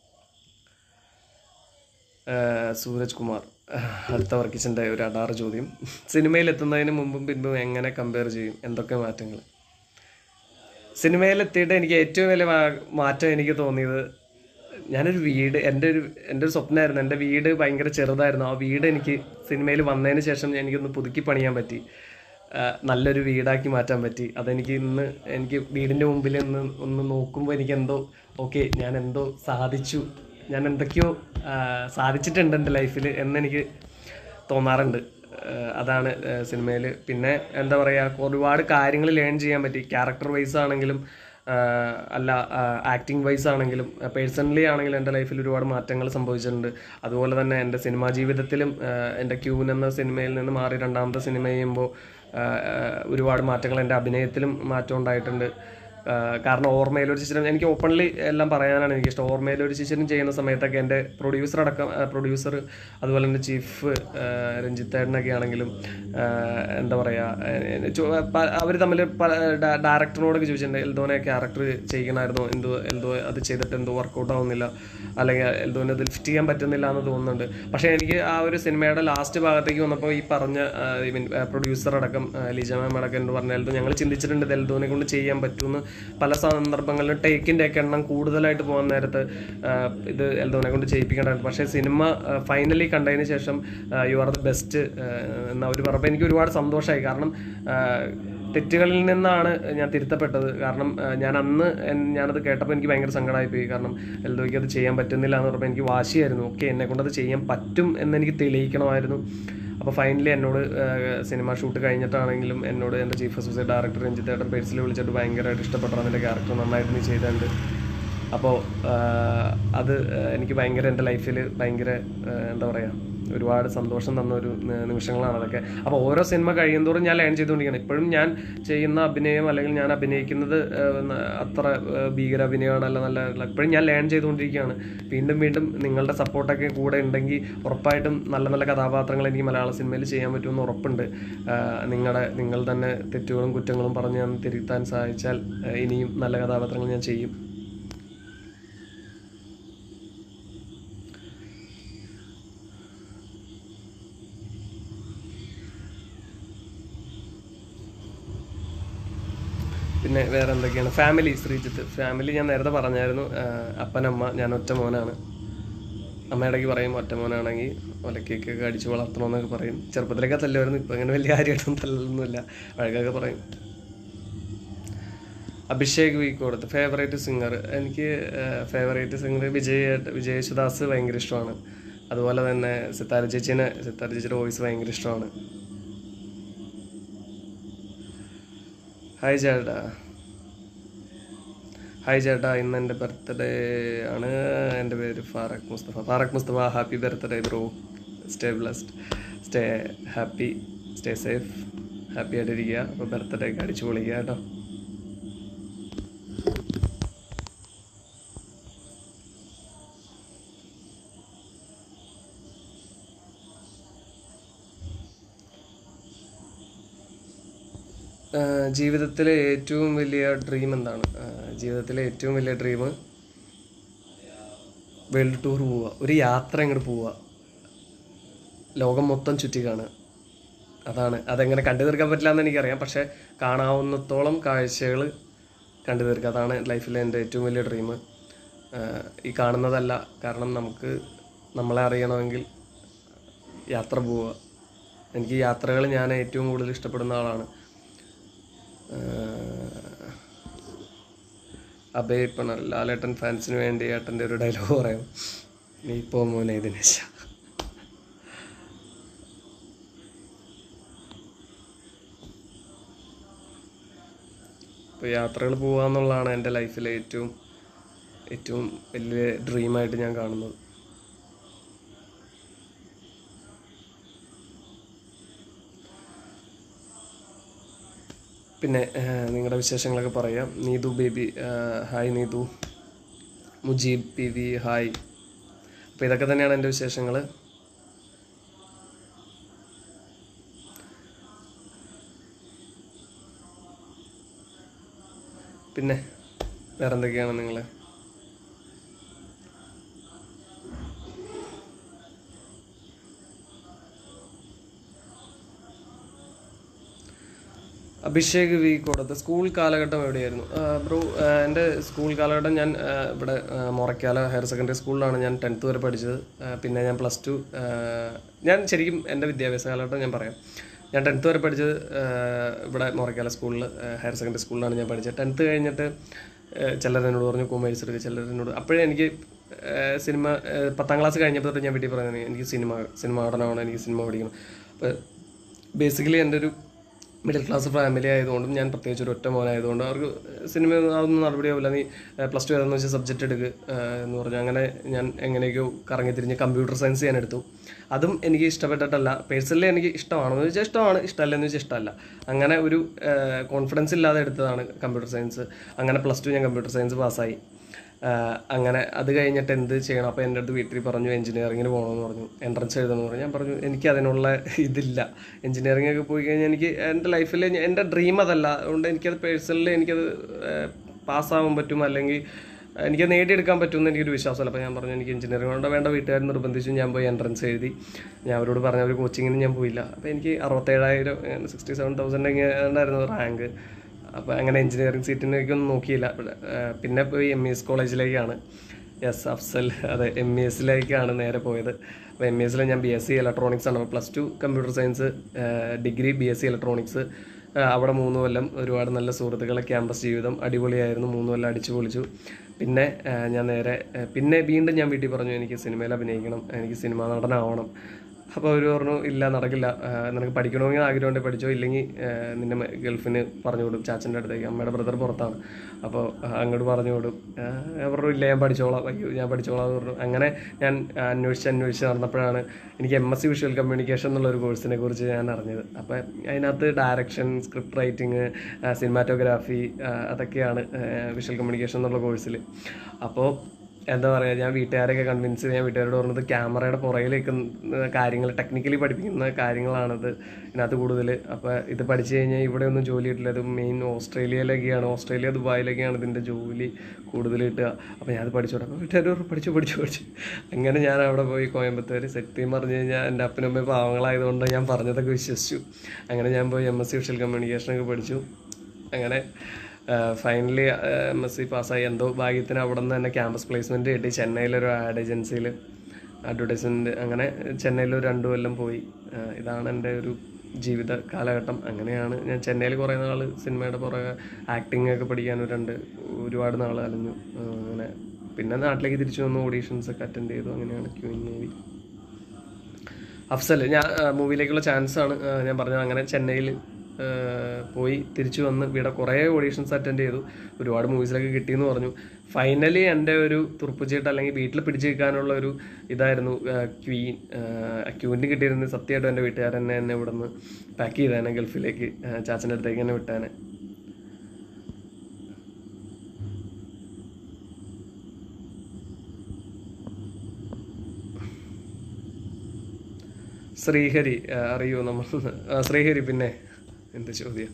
സൂരജ് കുമാർ അടുത്ത വർക്കിച്ചിൻ്റെ ഒരു അടാറ് ചോദ്യം: സിനിമയിലെത്തുന്നതിന് മുമ്പും പിൻപും എങ്ങനെ കമ്പയർ ചെയ്യും? എന്തൊക്കെ മാറ്റങ്ങൾ? സിനിമയിലെത്തിയിട്ട് എനിക്ക് ഏറ്റവും വലിയ മാറ്റം എനിക്ക് തോന്നിയത്, ഞാനൊരു വീട്, എൻ്റെ ഒരു സ്വപ്നമായിരുന്നു. എൻ്റെ വീട് ഭയങ്കര ചെറുതായിരുന്നു. ആ വീട് എനിക്ക് സിനിമയിൽ വന്നതിന് ശേഷം എനിക്കൊന്ന് പുതുക്കി പണിയാൻ പറ്റി, നല്ലൊരു വീടാക്കി മാറ്റാൻ പറ്റി. അതെനിക്ക് ഇന്ന് എനിക്ക് വീടിൻ്റെ മുമ്പിൽ ഒന്ന് നോക്കുമ്പോൾ എനിക്കെന്തോ ഓക്കെ, ഞാൻ എന്തോ സാധിച്ചു, ഞാൻ എന്തൊക്കെയോ സാധിച്ചിട്ടുണ്ട് എൻ്റെ ലൈഫിൽ എന്നെനിക്ക് തോന്നാറുണ്ട്. അതാണ് സിനിമയിൽ. പിന്നെ എന്താ പറയുക, ഒരുപാട് കാര്യങ്ങൾ ലേൺ ചെയ്യാൻ പറ്റി. ക്യാരക്ടർ വൈസ് ആണെങ്കിലും അല്ല ആക്ടിങ് വൈസ് ആണെങ്കിലും പേഴ്സണലി ആണെങ്കിലും എൻ്റെ ലൈഫിൽ ഒരുപാട് മാറ്റങ്ങൾ സംഭവിച്ചിട്ടുണ്ട്. അതുപോലെ തന്നെ എൻ്റെ സിനിമാ ജീവിതത്തിലും എൻ്റെ ക്യൂൻ എന്ന സിനിമയിൽ നിന്ന് മാറി 2ാമത്തെ സിനിമ ചെയ്യുമ്പോൾ ഒരുപാട് മാറ്റങ്ങൾ എൻ്റെ അഭിനയത്തിലും മാറ്റം ഉണ്ടായിട്ടുണ്ട്. കാരണം ഓർമ്മയിലൊരു ശിശിരം എനിക്ക് ഓപ്പൺലി എല്ലാം പറയാനാണ് എനിക്കിഷ്ടം. ഓർമ്മയിലൊരു ശിശിരം ചെയ്യുന്ന സമയത്തൊക്കെ എൻ്റെ പ്രൊഡ്യൂസർ അതുപോലെ തന്നെ ചീഫ് രഞ്ജിത്തേട്ടനൊക്കെ ആണെങ്കിലും എന്താ പറയുക, അവർ തമ്മിൽ ഡയറക്ടറിനോടൊക്കെ ചോദിച്ചിട്ടുണ്ട് എൽദോനെ ക്യാരക്ടർ ചെയ്യണമായിരുന്നു, എൽദോ അത് ചെയ്തിട്ട് എന്തോ വർക്കൗട്ട് ആവുന്നില്ല, അല്ലെങ്കിൽ എൽദോനെ അത് ലിഫ്റ്റ് ചെയ്യാൻ പറ്റുന്നില്ല എന്ന് തോന്നുന്നുണ്ട്. പക്ഷേ എനിക്ക് ആ ഒരു സിനിമയുടെ ലാസ്റ്റ് ഭാഗത്തേക്ക് വന്നപ്പോൾ ഈ പറഞ്ഞ പ്രൊഡ്യൂസർ അടക്കം ലീജ മാം അടക്കം എന്ന് പറഞ്ഞ എൽദോ ഞങ്ങൾ ചിന്തിച്ചിട്ടുണ്ട് എൽദോനെ കൊണ്ട് ചെയ്യാൻ പറ്റുമെന്ന്. പല സന്ദർഭങ്ങളിലും ടേക്കിൻ്റെ ഒക്കെ എണ്ണം കൂടുതലായിട്ട് പോകാൻ നേരത്ത് ഇത് എൽദോനെ കൊണ്ട് ചെയ്യിപ്പിക്കേണ്ടതായിരുന്നു. പക്ഷേ സിനിമ ഫൈനലി കണ്ടതിന് ശേഷം യു ആർ ദ ബെസ്റ്റ് എന്ന് അവർ പറഞ്ഞപ്പോൾ എനിക്ക് ഒരുപാട് സന്തോഷമായി. കാരണം തെറ്റുകളിൽ നിന്നാണ് ഞാൻ തിരുത്തപ്പെട്ടത്. കാരണം ഞാനത് കേട്ടപ്പോൾ എനിക്ക് ഭയങ്കര സങ്കടമായിപ്പോയി. കാരണം എൽദോയ്ക്ക് അത് ചെയ്യാൻ പറ്റുന്നില്ല എന്ന് പറഞ്ഞപ്പോൾ എനിക്ക് വാശിയായിരുന്നു. ഓക്കെ, എന്നെ കൊണ്ടത് ചെയ്യാൻ പറ്റും എന്നെനിക്ക് തെളിയിക്കണമായിരുന്നു. അപ്പോൾ ഫൈനലി എന്നോട് സിനിമ ഷൂട്ട് കഴിഞ്ഞിട്ടാണെങ്കിലും എന്നോട് എൻ്റെ ചീഫ് അസോസിയേറ്റ് ഡയറക്ടർ രഞ്ജിത്തേട്ടൻ പേഴ്സിൽ വിളിച്ചിട്ട് ഭയങ്കരമായിട്ട് ഇഷ്ടപ്പെട്ടാണ് നിൻ്റെ ക്യാരക്ടർ നന്നായിട്ട് നീ ചെയ്തിട്ടുണ്ട്. അപ്പോൾ അത് എനിക്ക് ഭയങ്കര എൻ്റെ ലൈഫിൽ ഭയങ്കര എന്താ പറയുക ഒരുപാട് സന്തോഷം തന്ന ഒരു നിമിഷങ്ങളാണ് അതൊക്കെ. അപ്പോൾ ഓരോ സിനിമ കഴിയുന്തോറും ഞാൻ ലേൺ ചെയ്തുകൊണ്ടിരിക്കുകയാണ്. ഇപ്പോഴും ഞാൻ ചെയ്യുന്ന അഭിനയം അല്ലെങ്കിൽ ഞാൻ അഭിനയിക്കുന്നത് അത്ര ഭീകര അഭിനയമാണല്ല, നല്ല ഇപ്പോഴും ഞാൻ ലേൺ ചെയ്തുകൊണ്ടിരിക്കുകയാണ്. വീണ്ടും നിങ്ങളുടെ സപ്പോർട്ടൊക്കെ കൂടെ ഉണ്ടെങ്കിൽ ഉറപ്പായിട്ടും നല്ല കഥാപാത്രങ്ങൾ എനിക്ക് മലയാള സിനിമയിൽ ചെയ്യാൻ പറ്റുമെന്ന് ഉറപ്പുണ്ട്. നിങ്ങൾ തന്നെ തെറ്റുകളും കുറ്റങ്ങളും പറഞ്ഞ് ഞാൻ തിരുത്താൻ സഹായിച്ചാൽ ഇനിയും നല്ല കഥാപാത്രങ്ങൾ ഞാൻ ചെയ്യും. പിന്നെ വേറെ എന്തൊക്കെയാണ്? ഫാമിലി ശ്രീജിത്ത് ഫാമിലി ഞാൻ നേരത്തെ പറഞ്ഞായിരുന്നു. അപ്പനമ്മ, ഞാൻ ഒറ്റ മോനാണ്. അമ്മയിടയ്ക്ക് പറയും ഒറ്റ മോനാണെങ്കിൽ ഒലക്കേക്കൊക്കെ അടിച്ച് വളർത്തണമെന്നൊക്കെ പറയും. ചെറുപ്പത്തിലൊക്കെ തല്ലുമായിരുന്നു, ഇപ്പം അങ്ങനെ വലിയ കാര്യമായിട്ടൊന്നും തല്ലൊന്നുമില്ല, വഴക്കൊക്കെ പറയും. അഭിഷേക് വീക്കോടത്ത് ഫേവറേറ്റ് സിംഗർ, എനിക്ക് ഫേവറേറ്റ് സിംഗർ വിജയ് യേശുദാസ് ഭയങ്കര ഇഷ്ടമാണ്. അതുപോലെ തന്നെ സിത്താര ചേച്ചിയുടെ വോയിസ് ഭയങ്കര ഇഷ്ടമാണ്. ഹായ് ചേട്ടാ, ഇന്ന് എൻ്റെ ബർത്ത്ഡേ ആണ്. എൻ്റെ പേര് Farooq Musthafa. Happy birthday bro. Stay blessed, stay happy, stay safe, happy ആയിട്ടിരിക്കുക. അപ്പോൾ ബർത്ത്ഡേ ഒക്കെ അടിച്ചു പൊളിക്കുക കേട്ടോ. ജീവിതത്തിലെ ഏറ്റവും വലിയ ഡ്രീം എന്താണ്? ജീവിതത്തിലെ ഏറ്റവും വലിയ ഡ്രീം വേൾഡ് ടൂർ പോവുക, ഒരു യാത്ര ഇങ്ങോട്ട് പോവുക, ലോകം മൊത്തം ചുറ്റി കാണുക. അതെങ്ങനെ കണ്ടു തീർക്കാൻ പറ്റില്ല എന്ന് എനിക്കറിയാം, പക്ഷേ കാണാവുന്നത്തോളം കാഴ്ചകൾ കണ്ടു തീർക്കുക, അതാണ് ലൈഫിലെ എൻ്റെ ഏറ്റവും വലിയ ഡ്രീം. ഈ കാണുന്നതല്ല, കാരണം നമ്മളെ അറിയണമെങ്കിൽ യാത്ര പോവുക. എനിക്ക് യാത്രകൾ ഞാൻ ഏറ്റവും കൂടുതൽ ഇഷ്ടപ്പെടുന്ന ആളാണ്. അബേ പണർ ലാലേട്ടൻ ഫാൻസിന് വേണ്ടി ഏട്ടൻ്റെ ഒരു ഡയലോഗ് പറയാം, നീ പോ മോനെ ദിനേശ. ഇപ്പോൾ യാത്രകൾ പോവുക എന്നുള്ളതാണ് എൻ്റെ ലൈഫിലെ ഏറ്റവും വലിയ ഡ്രീമായിട്ട് ഞാൻ കാണുന്നത്. പിന്നെ നിങ്ങളുടെ വിശേഷങ്ങളൊക്കെ പറയാം. Neethu Baby, hi Neethu. Mujeeb PV, hi. അപ്പോൾ ഇതൊക്കെ തന്നെയാണ് എൻ്റെ വിശേഷങ്ങൾ. പിന്നെ വേറെ എന്തൊക്കെയാണ് നിങ്ങൾ? അഭിഷേക് വീക്കോടത്ത് സ്കൂൾ കാലഘട്ടം എവിടെയായിരുന്നു? ബ്രോ, എൻ്റെ സ്കൂൾ കാലഘട്ടം ഞാൻ ഇവിടെ മൊറക്കാല ഹയർ സെക്കൻഡറി സ്കൂളിലാണ് ഞാൻ 10th വരെ പഠിച്ചത്. പിന്നെ ഞാൻ +2, ഞാൻ ശരിക്കും എൻ്റെ വിദ്യാഭ്യാസ കാലഘട്ടം ഞാൻ പറയാം. ഞാൻ 10th വരെ പഠിച്ചത് ഇവിടെ മൊറക്കാല സ്കൂളിൽ, ഹയർ സെക്കൻഡറി സ്കൂളിലാണ് ഞാൻ പഠിച്ചത്. 10th കഴിഞ്ഞിട്ട് ചിലരെന്നോട് പറഞ്ഞു കൊമേഴ്സ് എടുക്കുക, ചിലരെന്നോട് അപ്പോഴേ എനിക്ക് സിനിമ 10ാം ക്ലാസ് കഴിഞ്ഞപ്പോൾ തൊട്ട് ഞാൻ വീട്ടിൽ പറയുന്നത് എനിക്ക് സിനിമ നടനാവണം, എനിക്ക് സിനിമ പഠിക്കണം. അപ്പോൾ ബേസിക്കലി എൻ്റെ ഒരു മിഡിൽ ക്ലാസ് ഫാമിലി ആയതുകൊണ്ടും ഞാൻ പ്രത്യേകിച്ച് ഒരു ഒറ്റ മോനായതുകൊണ്ടും അവർക്ക് സിനിമ അതൊന്നും നടപടിയാവില്ല, നീ പ്ലസ് ടു ഏതാണെന്ന് വെച്ചാൽ സബ്ജക്റ്റ് എടുക്കുക എന്ന് പറഞ്ഞു. അങ്ങനെ ഞാൻ എങ്ങനെയൊക്കെയോ കറങ്ങി തിരിഞ്ഞ് കമ്പ്യൂട്ടർ സയൻസ് ഞാൻ എടുത്തു. അതും എനിക്ക് ഇഷ്ടപ്പെട്ടിട്ടല്ല, പേഴ്സണലി എനിക്ക് ഇഷ്ടമാണെന്ന് വെച്ചാൽ ഇഷ്ടമാണ്, ഇഷ്ടമല്ലെന്ന് വെച്ചാൽ ഇഷ്ടമല്ല. അങ്ങനെ ഒരു കോൺഫിഡൻസ് ഇല്ലാതെ എടുത്തതാണ് കമ്പ്യൂട്ടർ സയൻസ്. അങ്ങനെ പ്ലസ് ടു ഞാൻ കമ്പ്യൂട്ടർ സയൻസ് പാസ്സായി. അങ്ങനെ അത് കഴിഞ്ഞിട്ട് എന്ത് ചെയ്യണം, അപ്പോൾ എൻ്റെ അടുത്ത് വീട്ടിൽ പറഞ്ഞു എഞ്ചിനീയറിങ്ങിന് പോകണമെന്ന് പറഞ്ഞു, എൻട്രൻസ് എഴുതണമെന്ന് പറഞ്ഞു. ഞാൻ പറഞ്ഞു എനിക്ക് അതിനുള്ള ഇതില്ല, എഞ്ചിനീയറിംഗ് ഒക്കെ പോയി കഴിഞ്ഞാൽ എനിക്ക് എൻ്റെ ലൈഫിൽ എൻ്റെ ഡ്രീം അതല്ല, അതുകൊണ്ട് എനിക്കത് പേഴ്സണലി എനിക്കത് പാസ്സാവാൻ പറ്റും അല്ലെങ്കിൽ എനിക്ക് നേടിയെടുക്കാൻ പറ്റുമെന്ന് എനിക്കൊരു വിശ്വാസമല്ല. അപ്പോൾ ഞാൻ പറഞ്ഞു എനിക്ക് എഞ്ചിനീയറിംഗ് കൊണ്ട് വേണ്ട, വീട്ടുകാർ നിർബന്ധിച്ചു. ഞാൻ പോയി എൻട്രൻസ് എഴുതി. ഞാൻ അവരോട് പറഞ്ഞ ഒരു കോച്ചിങ്ങിന് ഞാൻ പോയില്ല. അപ്പോൾ എനിക്ക് 67,000 67,000 ഉണ്ടായിരുന്നു റാങ്ക്. അപ്പോൾ അങ്ങനെ എഞ്ചിനീയറിംഗ് സീറ്റിനേക്കൊന്നും നോക്കിയില്ല. പിന്നെ പോയി MES കോളേജിലേക്കാണ്, അഫ്സൽ, അതെ MESയിലേക്കാണ് നേരെ പോയത്. അപ്പോൾ MESൽ ഞാൻ BSc ഇലക്ട്രോണിക്സ് ആണ്. അപ്പോൾ plus two computer science, degree BSc electronics. അവിടെ 3 കൊല്ലം ഒരുപാട് നല്ല സുഹൃത്തുക്കളെ, ക്യാമ്പസ് ജീവിതം അടിപൊളിയായിരുന്നു. 3 കൊല്ലം അടിച്ചു പൊളിച്ചു. പിന്നെ ഞാൻ നേരെ വീണ്ടും ഞാൻ വീട്ടിൽ പറഞ്ഞു എനിക്ക് സിനിമയിൽ അഭിനയിക്കണം, എനിക്ക് സിനിമാ നടനാവണം. അപ്പോൾ അവർ പറഞ്ഞു ഇല്ല, നടക്കില്ല, നിനക്ക് പഠിക്കണമെങ്കിൽ ആഗ്രഹമുണ്ടെങ്കിൽ പഠിച്ചോ, ഇല്ലെങ്കിൽ നിന്നെ ഗൾഫിന് പറഞ്ഞു വിടും, ചാച്ചൻ്റെ അടുത്തേക്ക്. അമ്മയുടെ ബ്രദർ പുറത്താണ്, അപ്പോൾ അങ്ങോട്ട് പറഞ്ഞു വിടും. ഞാൻ പറഞ്ഞു ഇല്ല, ഞാൻ പഠിച്ചോളാം, ഞാൻ പഠിച്ചോളാം എന്ന് പറഞ്ഞു. അങ്ങനെ ഞാൻ അന്വേഷിച്ച് നടന്നപ്പോഴാണ് എനിക്ക് MSc വിഷ്വൽ കമ്മ്യൂണിക്കേഷൻ എന്നുള്ളൊരു കോഴ്സിനെ കുറിച്ച് ഞാൻ അറിഞ്ഞത്. അപ്പോൾ അതിനകത്ത് ഡയറക്ഷൻ, സ്ക്രിപ്റ്റ് റൈറ്റിംഗ്, സിനിമാറ്റോഗ്രാഫി, അതൊക്കെയാണ് വിഷ്വൽ കമ്മ്യൂണിക്കേഷൻ എന്നുള്ള കോഴ്സിൽ. അപ്പോൾ എന്താ പറയുക, ഞാൻ വീട്ടുകാരെയൊക്കെ കൺവിൻസ് ചെയ്ത് ഞാൻ വീട്ടുകാരോട് പറഞ്ഞത് ക്യാമറയുടെ പുറകിലേക്ക് കാര്യങ്ങൾ, ടെക്നിക്കലി പഠിപ്പിക്കുന്ന കാര്യങ്ങളാണത് ഇതിനകത്ത് കൂടുതൽ. അപ്പോൾ ഇത് പഠിച്ചു കഴിഞ്ഞാൽ ഇവിടെ ഒന്നും ജോലി കിട്ടില്ല, ഇത് മെയിൻ ഓസ്ട്രേലിയയിലൊക്കെയാണ്, ഓസ്ട്രേലിയ ദുബായിലൊക്കെയാണ് ഇതിൻ്റെ ജോലി കൂടുതൽ കിട്ടുക. അപ്പോൾ ഞാനത് പഠിച്ചോട്ടെ. അപ്പോൾ വീട്ടുകാർ പഠിച്ചു. അങ്ങനെ ഞാൻ അവിടെ പോയി കോയമ്പത്തൂർ. സത്യം പറഞ്ഞു കഴിഞ്ഞാൽ എൻ്റെ അപ്പനും അമ്മയും പാവങ്ങളായതുകൊണ്ട് ഞാൻ പറഞ്ഞതൊക്കെ വിശ്വസിച്ചു. അങ്ങനെ ഞാൻ പോയി MSc വിഷ്വൽ കമ്മ്യൂണിക്കേഷനൊക്കെ പഠിച്ചു. അങ്ങനെ ഫൈനലി MSc പാസ്സായി. എന്തോ ഭാഗ്യത്തിന് അവിടെ നിന്ന് തന്നെ ക്യാമ്പസ് പ്ലേസ്മെൻറ്റ് കിട്ടി, ചെന്നൈയിലൊരു ആഡ് ഏജൻസിയിൽ അഡ്വർടൈസ്മെൻറ്റ്. അങ്ങനെ ചെന്നൈയിലൊരു 2 കൊല്ലം പോയി. ഇതാണ് എൻ്റെ ഒരു ജീവിത കാലഘട്ടം. അങ്ങനെയാണ് ഞാൻ ചെന്നൈയിൽ കുറേ നാൾ സിനിമയുടെ പുറകെ ആക്ടിങ് ഒക്കെ പഠിക്കാൻ ഒരുപാട് നാൾ അലഞ്ഞു. അങ്ങനെ പിന്നെ നാട്ടിലേക്ക് തിരിച്ചു വന്നു, ഓഡീഷൻസൊക്കെ അറ്റൻഡ് ചെയ്തു. അങ്ങനെയാണ് ക്യൂൻ മൂവി. അഫ്സൽ, ഞാൻ മൂവിയിലേക്കുള്ള ചാൻസാണ് ഞാൻ പറഞ്ഞത്. അങ്ങനെ ചെന്നൈയിൽ പോയി തിരിച്ചു വന്ന് ഇവിടെ കുറേ ഓഡീഷൻസ് അറ്റൻഡ് ചെയ്തു, ഒരുപാട് മൂവീസിലൊക്കെ കിട്ടിയെന്ന് പറഞ്ഞു. ഫൈനലി എൻ്റെ ഒരു തുറപ്പുചീട്ട് അല്ലെങ്കിൽ വീട്ടിൽ പിടിച്ചു നിൽക്കാനുള്ള ഒരു ഇതായിരുന്നു ക്യൂവിന് കിട്ടിയിരുന്നത്. സത്യമായിട്ടും എൻ്റെ വീട്ടുകാരെന്നെ എന്നെ ഇവിടെ നിന്ന് പാക്ക് ചെയ്തേനെ, ഗൾഫിലേക്ക് ചാച്ചൻ്റെ അടുത്തേക്ക് തന്നെ വിട്ടേനെ. ശ്രീഹരി അറിയോ നമ്മൾ? ശ്രീഹരി, പിന്നെ എന്ത് ചോദ്യം.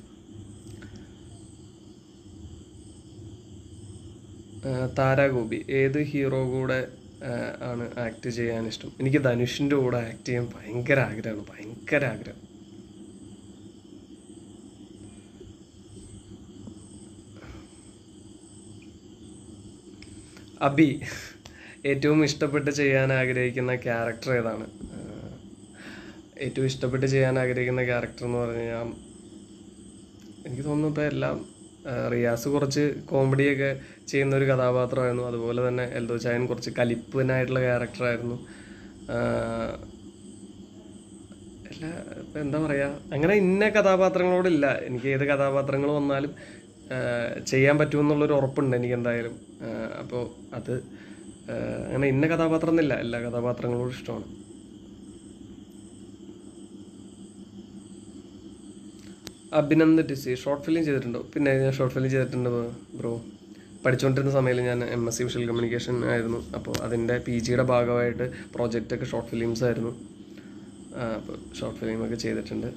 താരാഗോപി, ഏത് ഹീറോ കൂടെ ആണ് ആക്ട് ചെയ്യാൻ ഇഷ്ടം? എനിക്ക് ധനുഷിൻ്റെ കൂടെ ആക്ട് ചെയ്യാൻ ഭയങ്കര ആഗ്രഹം. അബി, ഏറ്റവും ഇഷ്ടപ്പെട്ട് ചെയ്യാൻ ആഗ്രഹിക്കുന്ന ക്യാരക്ടർ ഏതാണ്? ഏറ്റവും ഇഷ്ടപ്പെട്ട് ചെയ്യാൻ ആഗ്രഹിക്കുന്ന ക്യാരക്ടർ എന്ന് പറഞ്ഞു കഴിഞ്ഞാൽ എനിക്ക് തോന്നുന്നു ഇപ്പോൾ എല്ലാം, റിയാസ് കുറച്ച് കോമഡിയൊക്കെ ചെയ്യുന്നൊരു കഥാപാത്രമായിരുന്നു. അതുപോലെ തന്നെ എൽദോ ചായൻ കുറച്ച് കലിപ്പനായിട്ടുള്ള ക്യാരക്ടറായിരുന്നു. ഇപ്പം എന്താ പറയുക, അങ്ങനെ ഇന്ന കഥാപാത്രങ്ങളോടില്ല. എനിക്ക് ഏത് കഥാപാത്രങ്ങൾ വന്നാലും ചെയ്യാൻ പറ്റുമെന്നുള്ളൊരു ഉറപ്പുണ്ട് എനിക്ക് എന്തായാലും. അപ്പോൾ അത് അങ്ങനെ ഇന്ന കഥാപാത്രം എന്നില്ല, എല്ലാ കഥാപാത്രങ്ങളോടും ഇഷ്ടമാണ്. അഭിനന്ദ് ടിസി, ഷോർട്ട് ഫിലിം ചെയ്തിട്ടുണ്ടോ? പിന്നെ ഞാൻ ഷോർട്ട് ഫിലിം ചെയ്തിട്ടുണ്ട് ബ്രോ. പഠിച്ചുകൊണ്ടിരുന്ന സമയത്ത് ഞാൻ MSc വിഷ്വൽ കമ്മ്യൂണിക്കേഷൻ ആയിരുന്നു. അപ്പോൾ അതിൻ്റെ PGയുടെ ഭാഗമായിട്ട് പ്രോജക്റ്റൊക്കെ ഷോർട്ട് ഫിലിംസ് ആയിരുന്നു. അപ്പോൾ ഷോർട്ട് ഫിലിമൊക്കെ ചെയ്തിട്ടുണ്ട്.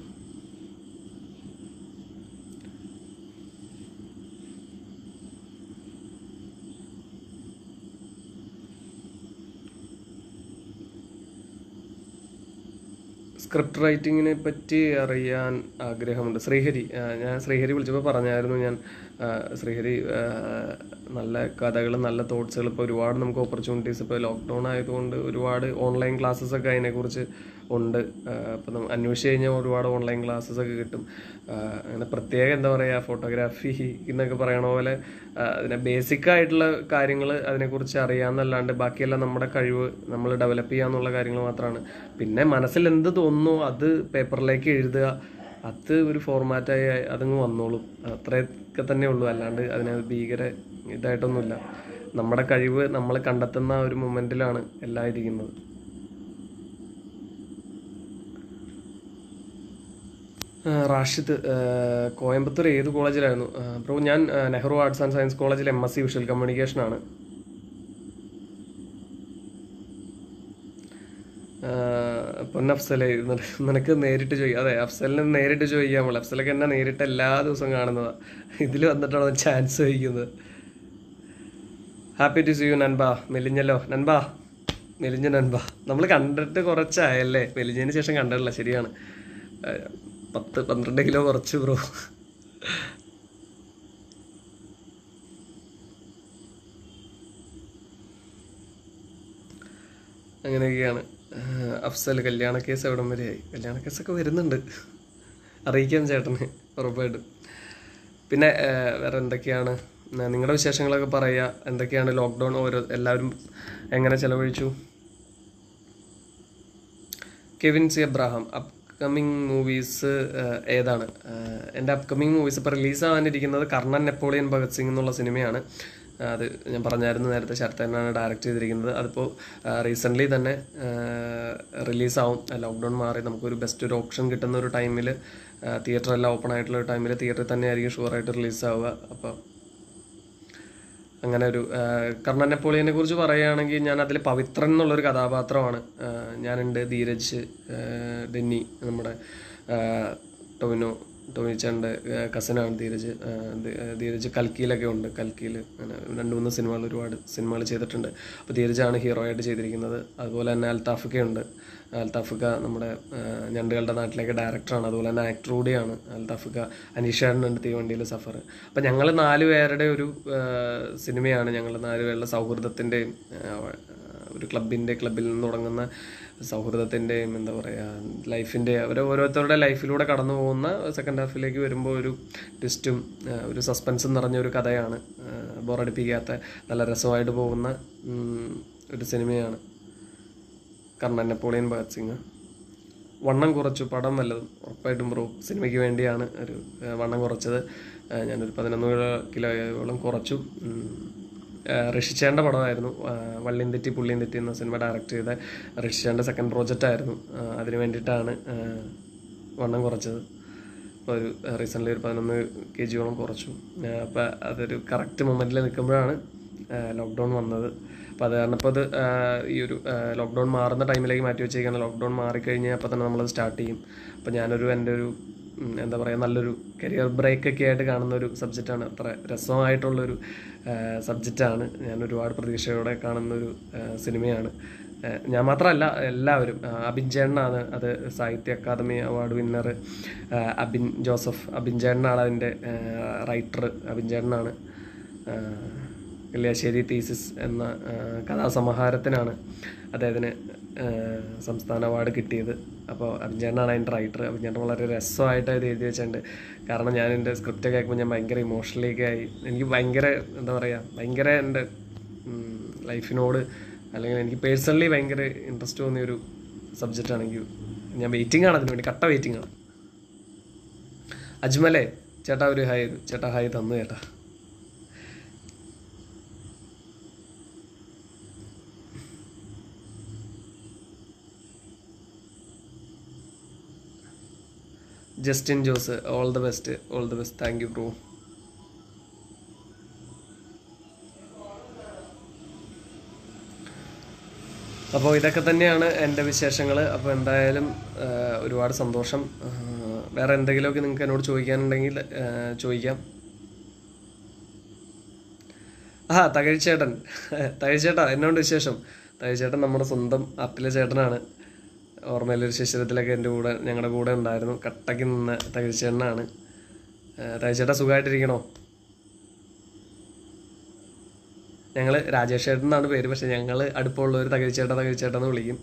സ്ക്രിപ്റ്റ് റൈറ്റിങ്ങിനെ പറ്റി അറിയാൻ ആഗ്രഹമുണ്ട്. ശ്രീഹരി, ഞാൻ ശ്രീഹരി വിളിച്ചപ്പോൾ പറഞ്ഞായിരുന്നു, ഞാൻ ശ്രീഹരി നല്ല കഥകൾ, നല്ല തോട്ട്സുകൾ, ഇപ്പോൾ ഒരുപാട് നമുക്ക് ഓപ്പർച്യൂണിറ്റീസ്, ഇപ്പോൾ ലോക്ക്ഡൗൺ ആയതുകൊണ്ട് ഒരുപാട് ഓൺലൈൻ ക്ലാസ്സസൊക്കെ അതിനെക്കുറിച്ച് ഉണ്ട്. അപ്പം അന്വേഷിച്ച് കഴിഞ്ഞാൽ ഒരുപാട് ഓൺലൈൻ ക്ലാസ്സസൊക്കെ കിട്ടും. അങ്ങനെ പ്രത്യേകം എന്താ പറയുക, ഫോട്ടോഗ്രാഫി എന്നൊക്കെ പറയണ പോലെ അതിനെ ബേസിക്കായിട്ടുള്ള കാര്യങ്ങൾ അതിനെക്കുറിച്ച് അറിയാമെന്നല്ലാണ്ട് ബാക്കിയെല്ലാം നമ്മുടെ കഴിവ് നമ്മൾ ഡെവലപ്പ് ചെയ്യുക എന്നുള്ള കാര്യങ്ങൾ മാത്രമാണ്. പിന്നെ മനസ്സിൽ എന്ത് തോന്നുന്നു അത് പേപ്പറിലേക്ക് എഴുതുക, അത് ഒരു ഫോർമാറ്റായി അതങ്ങ് വന്നോളും. അത്രയൊക്കെ തന്നെ ഉള്ളൂ. അല്ലാണ്ട് അതിന് ഭീകര ഇതായിട്ടൊന്നുമില്ല. നമ്മുടെ കഴിവ് നമ്മൾ കണ്ടെത്തുന്ന ആ ഒരു മൊമെൻറ്റിലാണ് എല്ലാം ഇരിക്കുന്നത്. റാഷിദ്, കോയമ്പത്തൂർ ഏത് കോളേജിലായിരുന്നു ബ്രോ? ഞാൻ നെഹ്റു ആർട്സ് ആൻഡ് സയൻസ് കോളേജിൽ MSc വിഷ്വൽ കമ്മ്യൂണിക്കേഷനാണ്. പൊന്നഫ്സലെ, നിനക്ക് നേരിട്ട് ചോദിക്കാം. അതെ, അഫ്സലിന് നേരിട്ട് ചോദിക്കാൻ പോലെ. അഫ്സലൊക്കെ എന്നെ നേരിട്ട് എല്ലാ ദിവസവും കാണുന്നതാണ്. ഇതിൽ വന്നിട്ടാണ് ചാൻസ് ചോദിക്കുന്നത്. ഹാപ്പി ടു സീ യു നൻബ. മെലിഞ്ഞല്ലോ നൻബ, മെലിഞ്ഞ നൻബ. നമ്മൾ കണ്ടിട്ട് കുറച്ചായല്ലേ? മെലിഞ്ഞതിന് ശേഷം കണ്ടിട്ടില്ല, ശരിയാണ്. 10-12 കിലോ കുറച്ച് ബ്രോ. അങ്ങനെയൊക്കെയാണ്. അഫ്സൽ, കല്യാണ കേസ് എവിടം വരെയായി? കല്യാണ കേസൊക്കെ വരുന്നുണ്ട്, അറിയിക്കാം ചേട്ടന് ഉറപ്പായിട്ടും. പിന്നെ വേറെ എന്തൊക്കെയാണ് നിങ്ങളുടെ വിശേഷങ്ങളൊക്കെ പറയുക. എന്തൊക്കെയാണ് ലോക്ക്ഡൗൺ എല്ലാവരും എങ്ങനെ ചെലവഴിച്ചു? Kevin C Abraham, upcoming movies ഏതാണ്? എൻ്റെ അപ്കമിങ് മൂവീസ് ഇപ്പോൾ റിലീസാവാനിരിക്കുന്നത് കർണൻ നെപ്പോളിയൻ ഭഗത് സിംഗ് എന്നുള്ള സിനിമയാണ്. അത് ഞാൻ പറഞ്ഞായിരുന്നു നേരത്തെ, ശരത്തേനാണ് ഡയറക്റ്റ് ചെയ്തിരിക്കുന്നത്. അതിപ്പോൾ റീസെൻ്റ്ലി തന്നെ റിലീസാവും. ലോക്ക്ഡൗൺ മാറി നമുക്കൊരു ബെസ്റ്റ് ഒരു ഓപ്ഷൻ കിട്ടുന്ന ഒരു ടൈമിൽ, തിയേറ്ററെല്ലാം ഓപ്പൺ ആയിട്ടുള്ള ഒരു ടൈമിൽ തിയേറ്ററിൽ തന്നെ ആയിരിക്കും ഷുവറായിട്ട് റിലീസാവുക. അപ്പോൾ അങ്ങനെ ഒരു കർണൻ നെപ്പോളിയനെ കുറിച്ച് പറയുകയാണെങ്കിൽ, ഞാൻ അതിൽ പവിത്രൻ എന്നുള്ളൊരു കഥാപാത്രമാണ്. ഞാനുണ്ട്, ധീരജ്, ഡെന്നി, നമ്മുടെ ടോമിച്ചൻ്റെ കസിനാണ് ധീരജ്. ധീരജ് കൽക്കിയിലൊക്കെ ഉണ്ട്. കൽക്കിയിൽ അങ്ങനെ 2-3 സിനിമകൾ, ഒരുപാട് സിനിമകൾ ചെയ്തിട്ടുണ്ട്. അപ്പോൾ ധീരജാണ് ഹീറോ ആയിട്ട് ചെയ്തിരിക്കുന്നത്. അതുപോലെ തന്നെ അൽത്താഫിക്കയുണ്ട്. അൽത്താഫിക്ക നമ്മുടെ ഞണ്ടുകളുടെ നാട്ടിലേക്ക് ഡയറക്ടറാണ്, അതുപോലെ തന്നെ ആക്ടർ കൂടിയാണ് അൽത്താഫിക്ക. അനീഷേട്ടനുണ്ട് തീവണ്ടിയിൽ സഫർ. അപ്പം ഞങ്ങൾ 4 പേരുടെ ഒരു സിനിമയാണ്. ഞങ്ങൾ 4 പേരുടെ സൗഹൃദത്തിൻ്റെയും ഒരു ക്ലബിൽ നിന്ന് തുടങ്ങുന്ന സൗഹൃദത്തിൻ്റെയും എന്താ പറയുക, ലൈഫിൻ്റെ ഓരോരുത്തരുടെ ലൈഫിലൂടെ കടന്നു പോകുന്ന സെക്കൻഡ് ഹാഫിലേക്ക് വരുമ്പോൾ ഒരു ട്വിസ്റ്റും ഒരു സസ്പെൻസും നിറഞ്ഞൊരു കഥയാണ്. ബോറടിപ്പിക്കാത്ത നല്ല രസമായിട്ട് പോകുന്ന ഒരു സിനിമയാണ് കർണൻ നെപ്പോളിയൻ ഭഗത് സിംഗ്. വണ്ണം കുറച്ചു, പടം വല്ലതും? ഉറപ്പായിട്ടും ബ്രോ, സിനിമയ്ക്ക് വേണ്ടിയാണ് ഒരു വണ്ണം കുറച്ചത്. ഞാനൊരു 11 കിലോയോളം കുറച്ചു. ഋഷിച്ചേൻ്റെ പടമായിരുന്നു, വള്ളിയും തെറ്റി പുള്ളിയും തെറ്റി എന്ന സിനിമ ഡയറക്റ്റ് ചെയ്ത ഋഷിച്ചേൻ്റെ സെക്കൻഡ് പ്രോജക്റ്റായിരുന്നു. അതിന് വേണ്ടിയിട്ടാണ് വണ്ണം കുറച്ചത്. അപ്പോൾ ഒരു റീസെൻ്റ്ലി ഒരു 11 kg കുറച്ചു. അപ്പോൾ അതൊരു കറക്റ്റ് മൊമെൻറ്റിൽ നിൽക്കുമ്പോഴാണ് ലോക്ക്ഡൗൺ വന്നത്. അപ്പോൾ അത് കാരണം ഇപ്പോൾ അത് ഈ ഒരു ലോക്ക്ഡൗൺ മാറുന്ന ടൈമിലേക്ക് മാറ്റി വെച്ചേക്കാണ്. ലോക്ക്ഡൗൺ മാറിക്കഴിഞ്ഞാൽ അപ്പോൾ തന്നെ നമ്മളത് സ്റ്റാർട്ട് ചെയ്യും. അപ്പോൾ എൻ്റെ ഒരു എന്താ പറയുക, നല്ലൊരു കരിയർ ബ്രേക്കൊക്കെ ആയിട്ട് കാണുന്ന ഒരു സബ്ജക്റ്റാണ്. അത്ര രസമായിട്ടുള്ളൊരു സബ്ജക്റ്റാണ്. ഞാൻ ഒരുപാട് പ്രതീക്ഷയോടെ കാണുന്നൊരു സിനിമയാണ്. ഞാൻ മാത്രമല്ല, എല്ലാവരും. അബിൻ ചേട്ടനാണ് അത്, സാഹിത്യ അക്കാദമി അവാർഡ് വിന്നർ അബിൻ ചേട്ടനാണ് അതിൻ്റെ റൈറ്റർ. അബിൻ ചേട്ടനാണ് കല്യാശ്ശേരി തീസിസ് എന്ന കഥാസമാഹാരത്തിനാണ് അദ്ദേഹത്തിന് സംസ്ഥാന അവാർഡ് കിട്ടിയത്. അപ്പോൾ അഭിചേട്ടനാണ് അതിൻ്റെ റൈറ്റർ. അഭിചേട്ടൻ വളരെ രസമായിട്ട് ഇത് എഴുതി വെച്ചിട്ടുണ്ട്. കാരണം ഞാൻ എൻ്റെ സ്ക്രിപ്റ്റ് കേൾക്കുമ്പോൾ ഞാൻ ഭയങ്കര ഇമോഷണലിയൊക്കെ ആയി. എനിക്ക് ഭയങ്കര എന്താ പറയുക, ഭയങ്കര എൻ്റെ ലൈഫിനോട് അല്ലെങ്കിൽ എനിക്ക് പേഴ്സണലി ഭയങ്കര ഇൻട്രസ്റ്റ് തോന്നിയൊരു സബ്ജക്റ്റാണ്. ഞാൻ വെയിറ്റിംഗ് ആണ് അതിന് വേണ്ടി, കട്ട വെയിറ്റിംഗ് ആണ്. അജ്മലേ ചേട്ടാ, ഒരു ഹായ്. ചേട്ടാ ഹായ് തന്നു ചേട്ടാ. Justin Jose, all the best. Thank you bro. അപ്പോൾ ഇതൊക്കെ തന്നെയാണ് എൻ്റെ വിശേഷങ്ങൾ. അപ്പോൾ എന്തായാലും ഒരുപാട് സന്തോഷം. വേറെ എന്തെങ്കിലുമൊക്കെ നിങ്ങൾക്ക് എന്നോട് ചോദിക്കാനുണ്ടെങ്കിൽ ചോദിക്കാം. തകഴിച്ചേട്ടാ എന്നോട് വിശേഷം? തകഴിച്ചേട്ടൻ നമ്മുടെ സ്വന്തം ആപ്പിലെ ചേട്ടനാണ്. ഓർമ്മയിലൊരു ശിശിരത്തിലൊക്കെ ഞങ്ങളുടെ കൂടെ ഉണ്ടായിരുന്നു. കട്ടയ്ക്ക് നിന്ന തകഴിച്ചേട്ടനാണ്. തകഴിച്ചേട്ടാ സുഖമായിട്ടിരിക്കണോ? ഞങ്ങൾ രാജേഷ് ചേട്ടൻ എന്നാണ് പേര്, പക്ഷെ ഞങ്ങൾ അടുപ്പമുള്ളവർ തകഴിച്ചേട്ടൻ എന്ന് വിളിക്കും.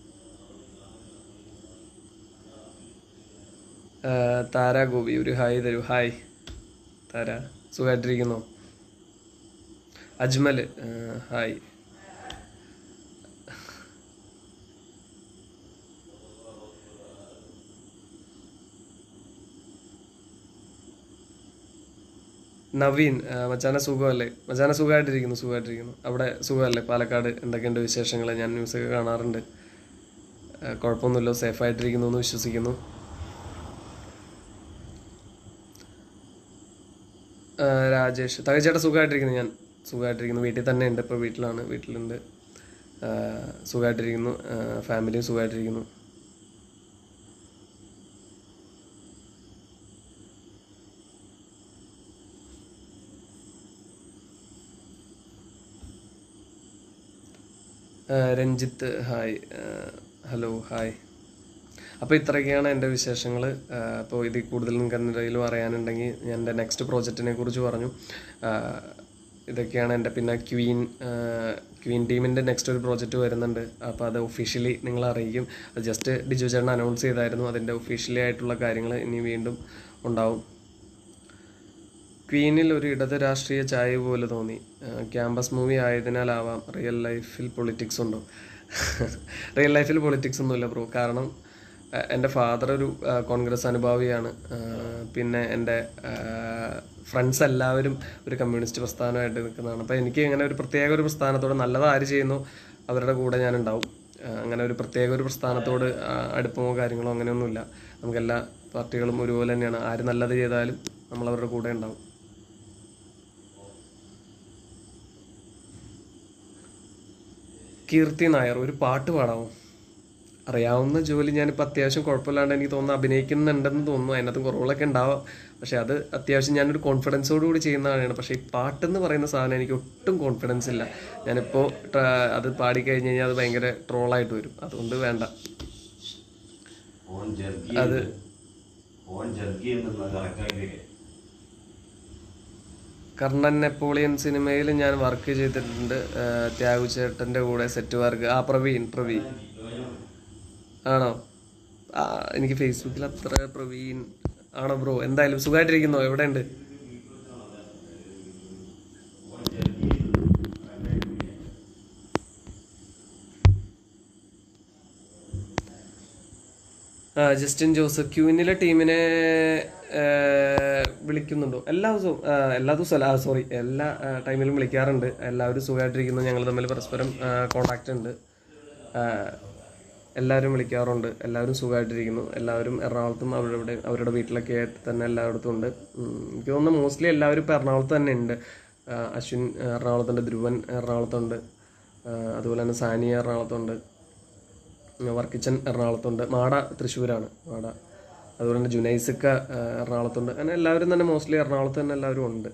താര ഗോപി, ഒരു ഹായ് തരൂ. ഹായ് താര, സുഖമായിട്ടിരിക്കുന്നോ? അജ്മൽ, ഹായ്. നവീൻ, മച്ചാനെ സുഖമല്ലേ? മച്ചാനെ സുഖമായിട്ടിരിക്കുന്നു. അവിടെ സുഖമല്ലേ? പാലക്കാട് എന്തൊക്കെയുണ്ട് വിശേഷങ്ങൾ? ഞാൻ ന്യൂസൊക്കെ കാണാറുണ്ട്. കുഴപ്പമൊന്നുമില്ല, സേഫായിട്ടിരിക്കുന്നു എന്ന് വിശ്വസിക്കുന്നു. രാജേഷ്, തകച്ചേട്ടാ സുഖമായിട്ടിരിക്കുന്നു. വീട്ടിൽ തന്നെ ഉണ്ട്, ഇപ്പോൾ വീട്ടിലുണ്ട്. സുഖമായിട്ടിരിക്കുന്നു. ഫാമിലിയും സുഖമായിട്ടിരിക്കുന്നു. Ranjith hi, hello hi. അപ്പോൾ ഇത്രയൊക്കെയാണ് എൻ്റെ വിശേഷങ്ങൾ. അപ്പോൾ ഇതിൽ കൂടുതൽ നിങ്ങൾക്ക് എന്തെങ്കിലും അറിയാനുണ്ടെങ്കിൽ ഞാൻ എൻ്റെ നെക്സ്റ്റ് പ്രോജക്റ്റിനെ കുറിച്ച് പറഞ്ഞു. ഇതൊക്കെയാണ് എൻ്റെ. പിന്നെ ക്വീൻ ടീമിൻ്റെ നെക്സ്റ്റ് ഒരു പ്രോജക്റ്റ് വരുന്നുണ്ട്. അപ്പോൾ അത് ഒഫീഷ്യലി നിങ്ങളെ അറിയിക്കും. അത് ജസ്റ്റ് ഡിജു ചേട്ടൻ അനൗൺസ് ചെയ്തായിരുന്നു. അതിൻ്റെ ഒഫീഷ്യലി ആയിട്ടുള്ള കാര്യങ്ങൾ ഇനി വീണ്ടും ഉണ്ടാവും. ക്വീനിൽ ഒരു ഇടത് രാഷ്ട്രീയ ചായ പോലെ തോന്നി. ക്യാമ്പസ് മൂവി ആയതിനാലാവാം. റിയൽ ലൈഫിൽ പൊളിറ്റിക്സ് ഉണ്ടോ? റിയൽ ലൈഫിൽ പൊളിറ്റിക്സ് ഒന്നുമില്ല ബ്രോ. കാരണം എൻ്റെ ഫാദർ ഒരു കോൺഗ്രസ് അനുഭാവിയാണ്. പിന്നെ എൻ്റെ ഫ്രണ്ട്സ് എല്ലാവരും ഒരു കമ്മ്യൂണിസ്റ്റ് പ്രസ്ഥാനമായിട്ട് നിൽക്കുന്നതാണ്. അപ്പോൾ എനിക്ക് ഇങ്ങനെ ഒരു പ്രത്യേക ഒരു പ്രസ്ഥാനത്തോട് നല്ലത് ആര് ചെയ്യുന്നു അവരുടെ കൂടെ ഞാനുണ്ടാവും. അങ്ങനെ ഒരു പ്രത്യേക ഒരു പ്രസ്ഥാനത്തോട് അടുപ്പമോ കാര്യങ്ങളോ അങ്ങനെയൊന്നുമില്ല. നമുക്കെല്ലാ പാർട്ടികളും ഒരുപോലെ തന്നെയാണ്. ആര് നല്ലത് ചെയ്താലും നമ്മളവരുടെ കൂടെ ഉണ്ടാവും. കീർത്തി നായർ, ഒരു പാട്ട് പാടാമോ? അറിയാവുന്ന ജോലി ഞാനിപ്പോൾ അത്യാവശ്യം കുഴപ്പമില്ലാണ്ട് എനിക്ക് തോന്നുന്നു അഭിനയിക്കുന്നുണ്ടെന്ന് തോന്നുന്നു. അതിനകത്ത് കുറവുകളൊക്കെ ഉണ്ടാവാം. പക്ഷെ അത് അത്യാവശ്യം ഞാനൊരു കോൺഫിഡൻസോടുകൂടി ചെയ്യുന്നതാണ്. പക്ഷേ ഈ പാട്ടെന്ന് പറയുന്ന സാധനം എനിക്ക് ഒട്ടും കോൺഫിഡൻസ് ഇല്ല. ഞാനിപ്പോൾ അത് പാടിക്കഴിഞ്ഞ് കഴിഞ്ഞാൽ അത് ഭയങ്കര ട്രോളായിട്ട് വരും. അതുകൊണ്ട് വേണ്ട. അത് കർണൻ നെപ്പോളിയൻ സിനിമയിൽ ഞാൻ വർക്ക് ചെയ്തിട്ടുണ്ട്. ത്യാഗു ചേട്ടൻ്റെ കൂടെ സെറ്റ് വർക്ക്. പ്രവീൺ ആണോ? എനിക്ക് ഫേസ്ബുക്കിൽ അത്ര പ്രവീൺ ആണോ ബ്രോ? എന്തായാലും സുഖമായിട്ടിരിക്കുന്നോ? എവിടെയുണ്ട്? ജസ്റ്റിൻ ജോസഫ്, ക്യൂനിലെ ടീമിനെ വിളിക്കുന്നുണ്ടോ? എല്ലാ ടൈമിലും വിളിക്കാറുണ്ട്. എല്ലാവരും സുഖമായിട്ടിരിക്കുന്നു. ഞങ്ങൾ തമ്മിൽ പരസ്പരം കോണ്ടാക്റ്റ് ഉണ്ട്. എല്ലാവരും വിളിക്കാറുണ്ട്. എല്ലാവരും സുഖമായിട്ടിരിക്കുന്നു. എല്ലാവരും എറണാകുളത്തും അവരുടെ വീട്ടിലൊക്കെ ആയിട്ട് തന്നെ എല്ലായിടത്തും ഉണ്ട്. എനിക്ക് തോന്നുന്നു മോസ്റ്റ്ലി എല്ലാവരും ഇപ്പോൾ എറണാകുളത്ത് തന്നെ ഉണ്ട്. അശ്വിൻ എറണാകുളത്തുണ്ട്, ധ്രുവൻ എറണാകുളത്തുണ്ട്, അതുപോലെ തന്നെ സാനിയ എറണാകുളത്തുണ്ട്, വർക്കിച്ചൻ എറണാകുളത്തുണ്ട്, മാട തൃശ്ശൂരാണ്. അതുപോലെ തന്നെ ജുനൈസിക്ക എറണാകുളത്തുണ്ട്. അങ്ങനെ എല്ലാവരും തന്നെ മോസ്റ്റ്ലി എറണാകുളത്ത് തന്നെ എല്ലാവരും ഉണ്ട്.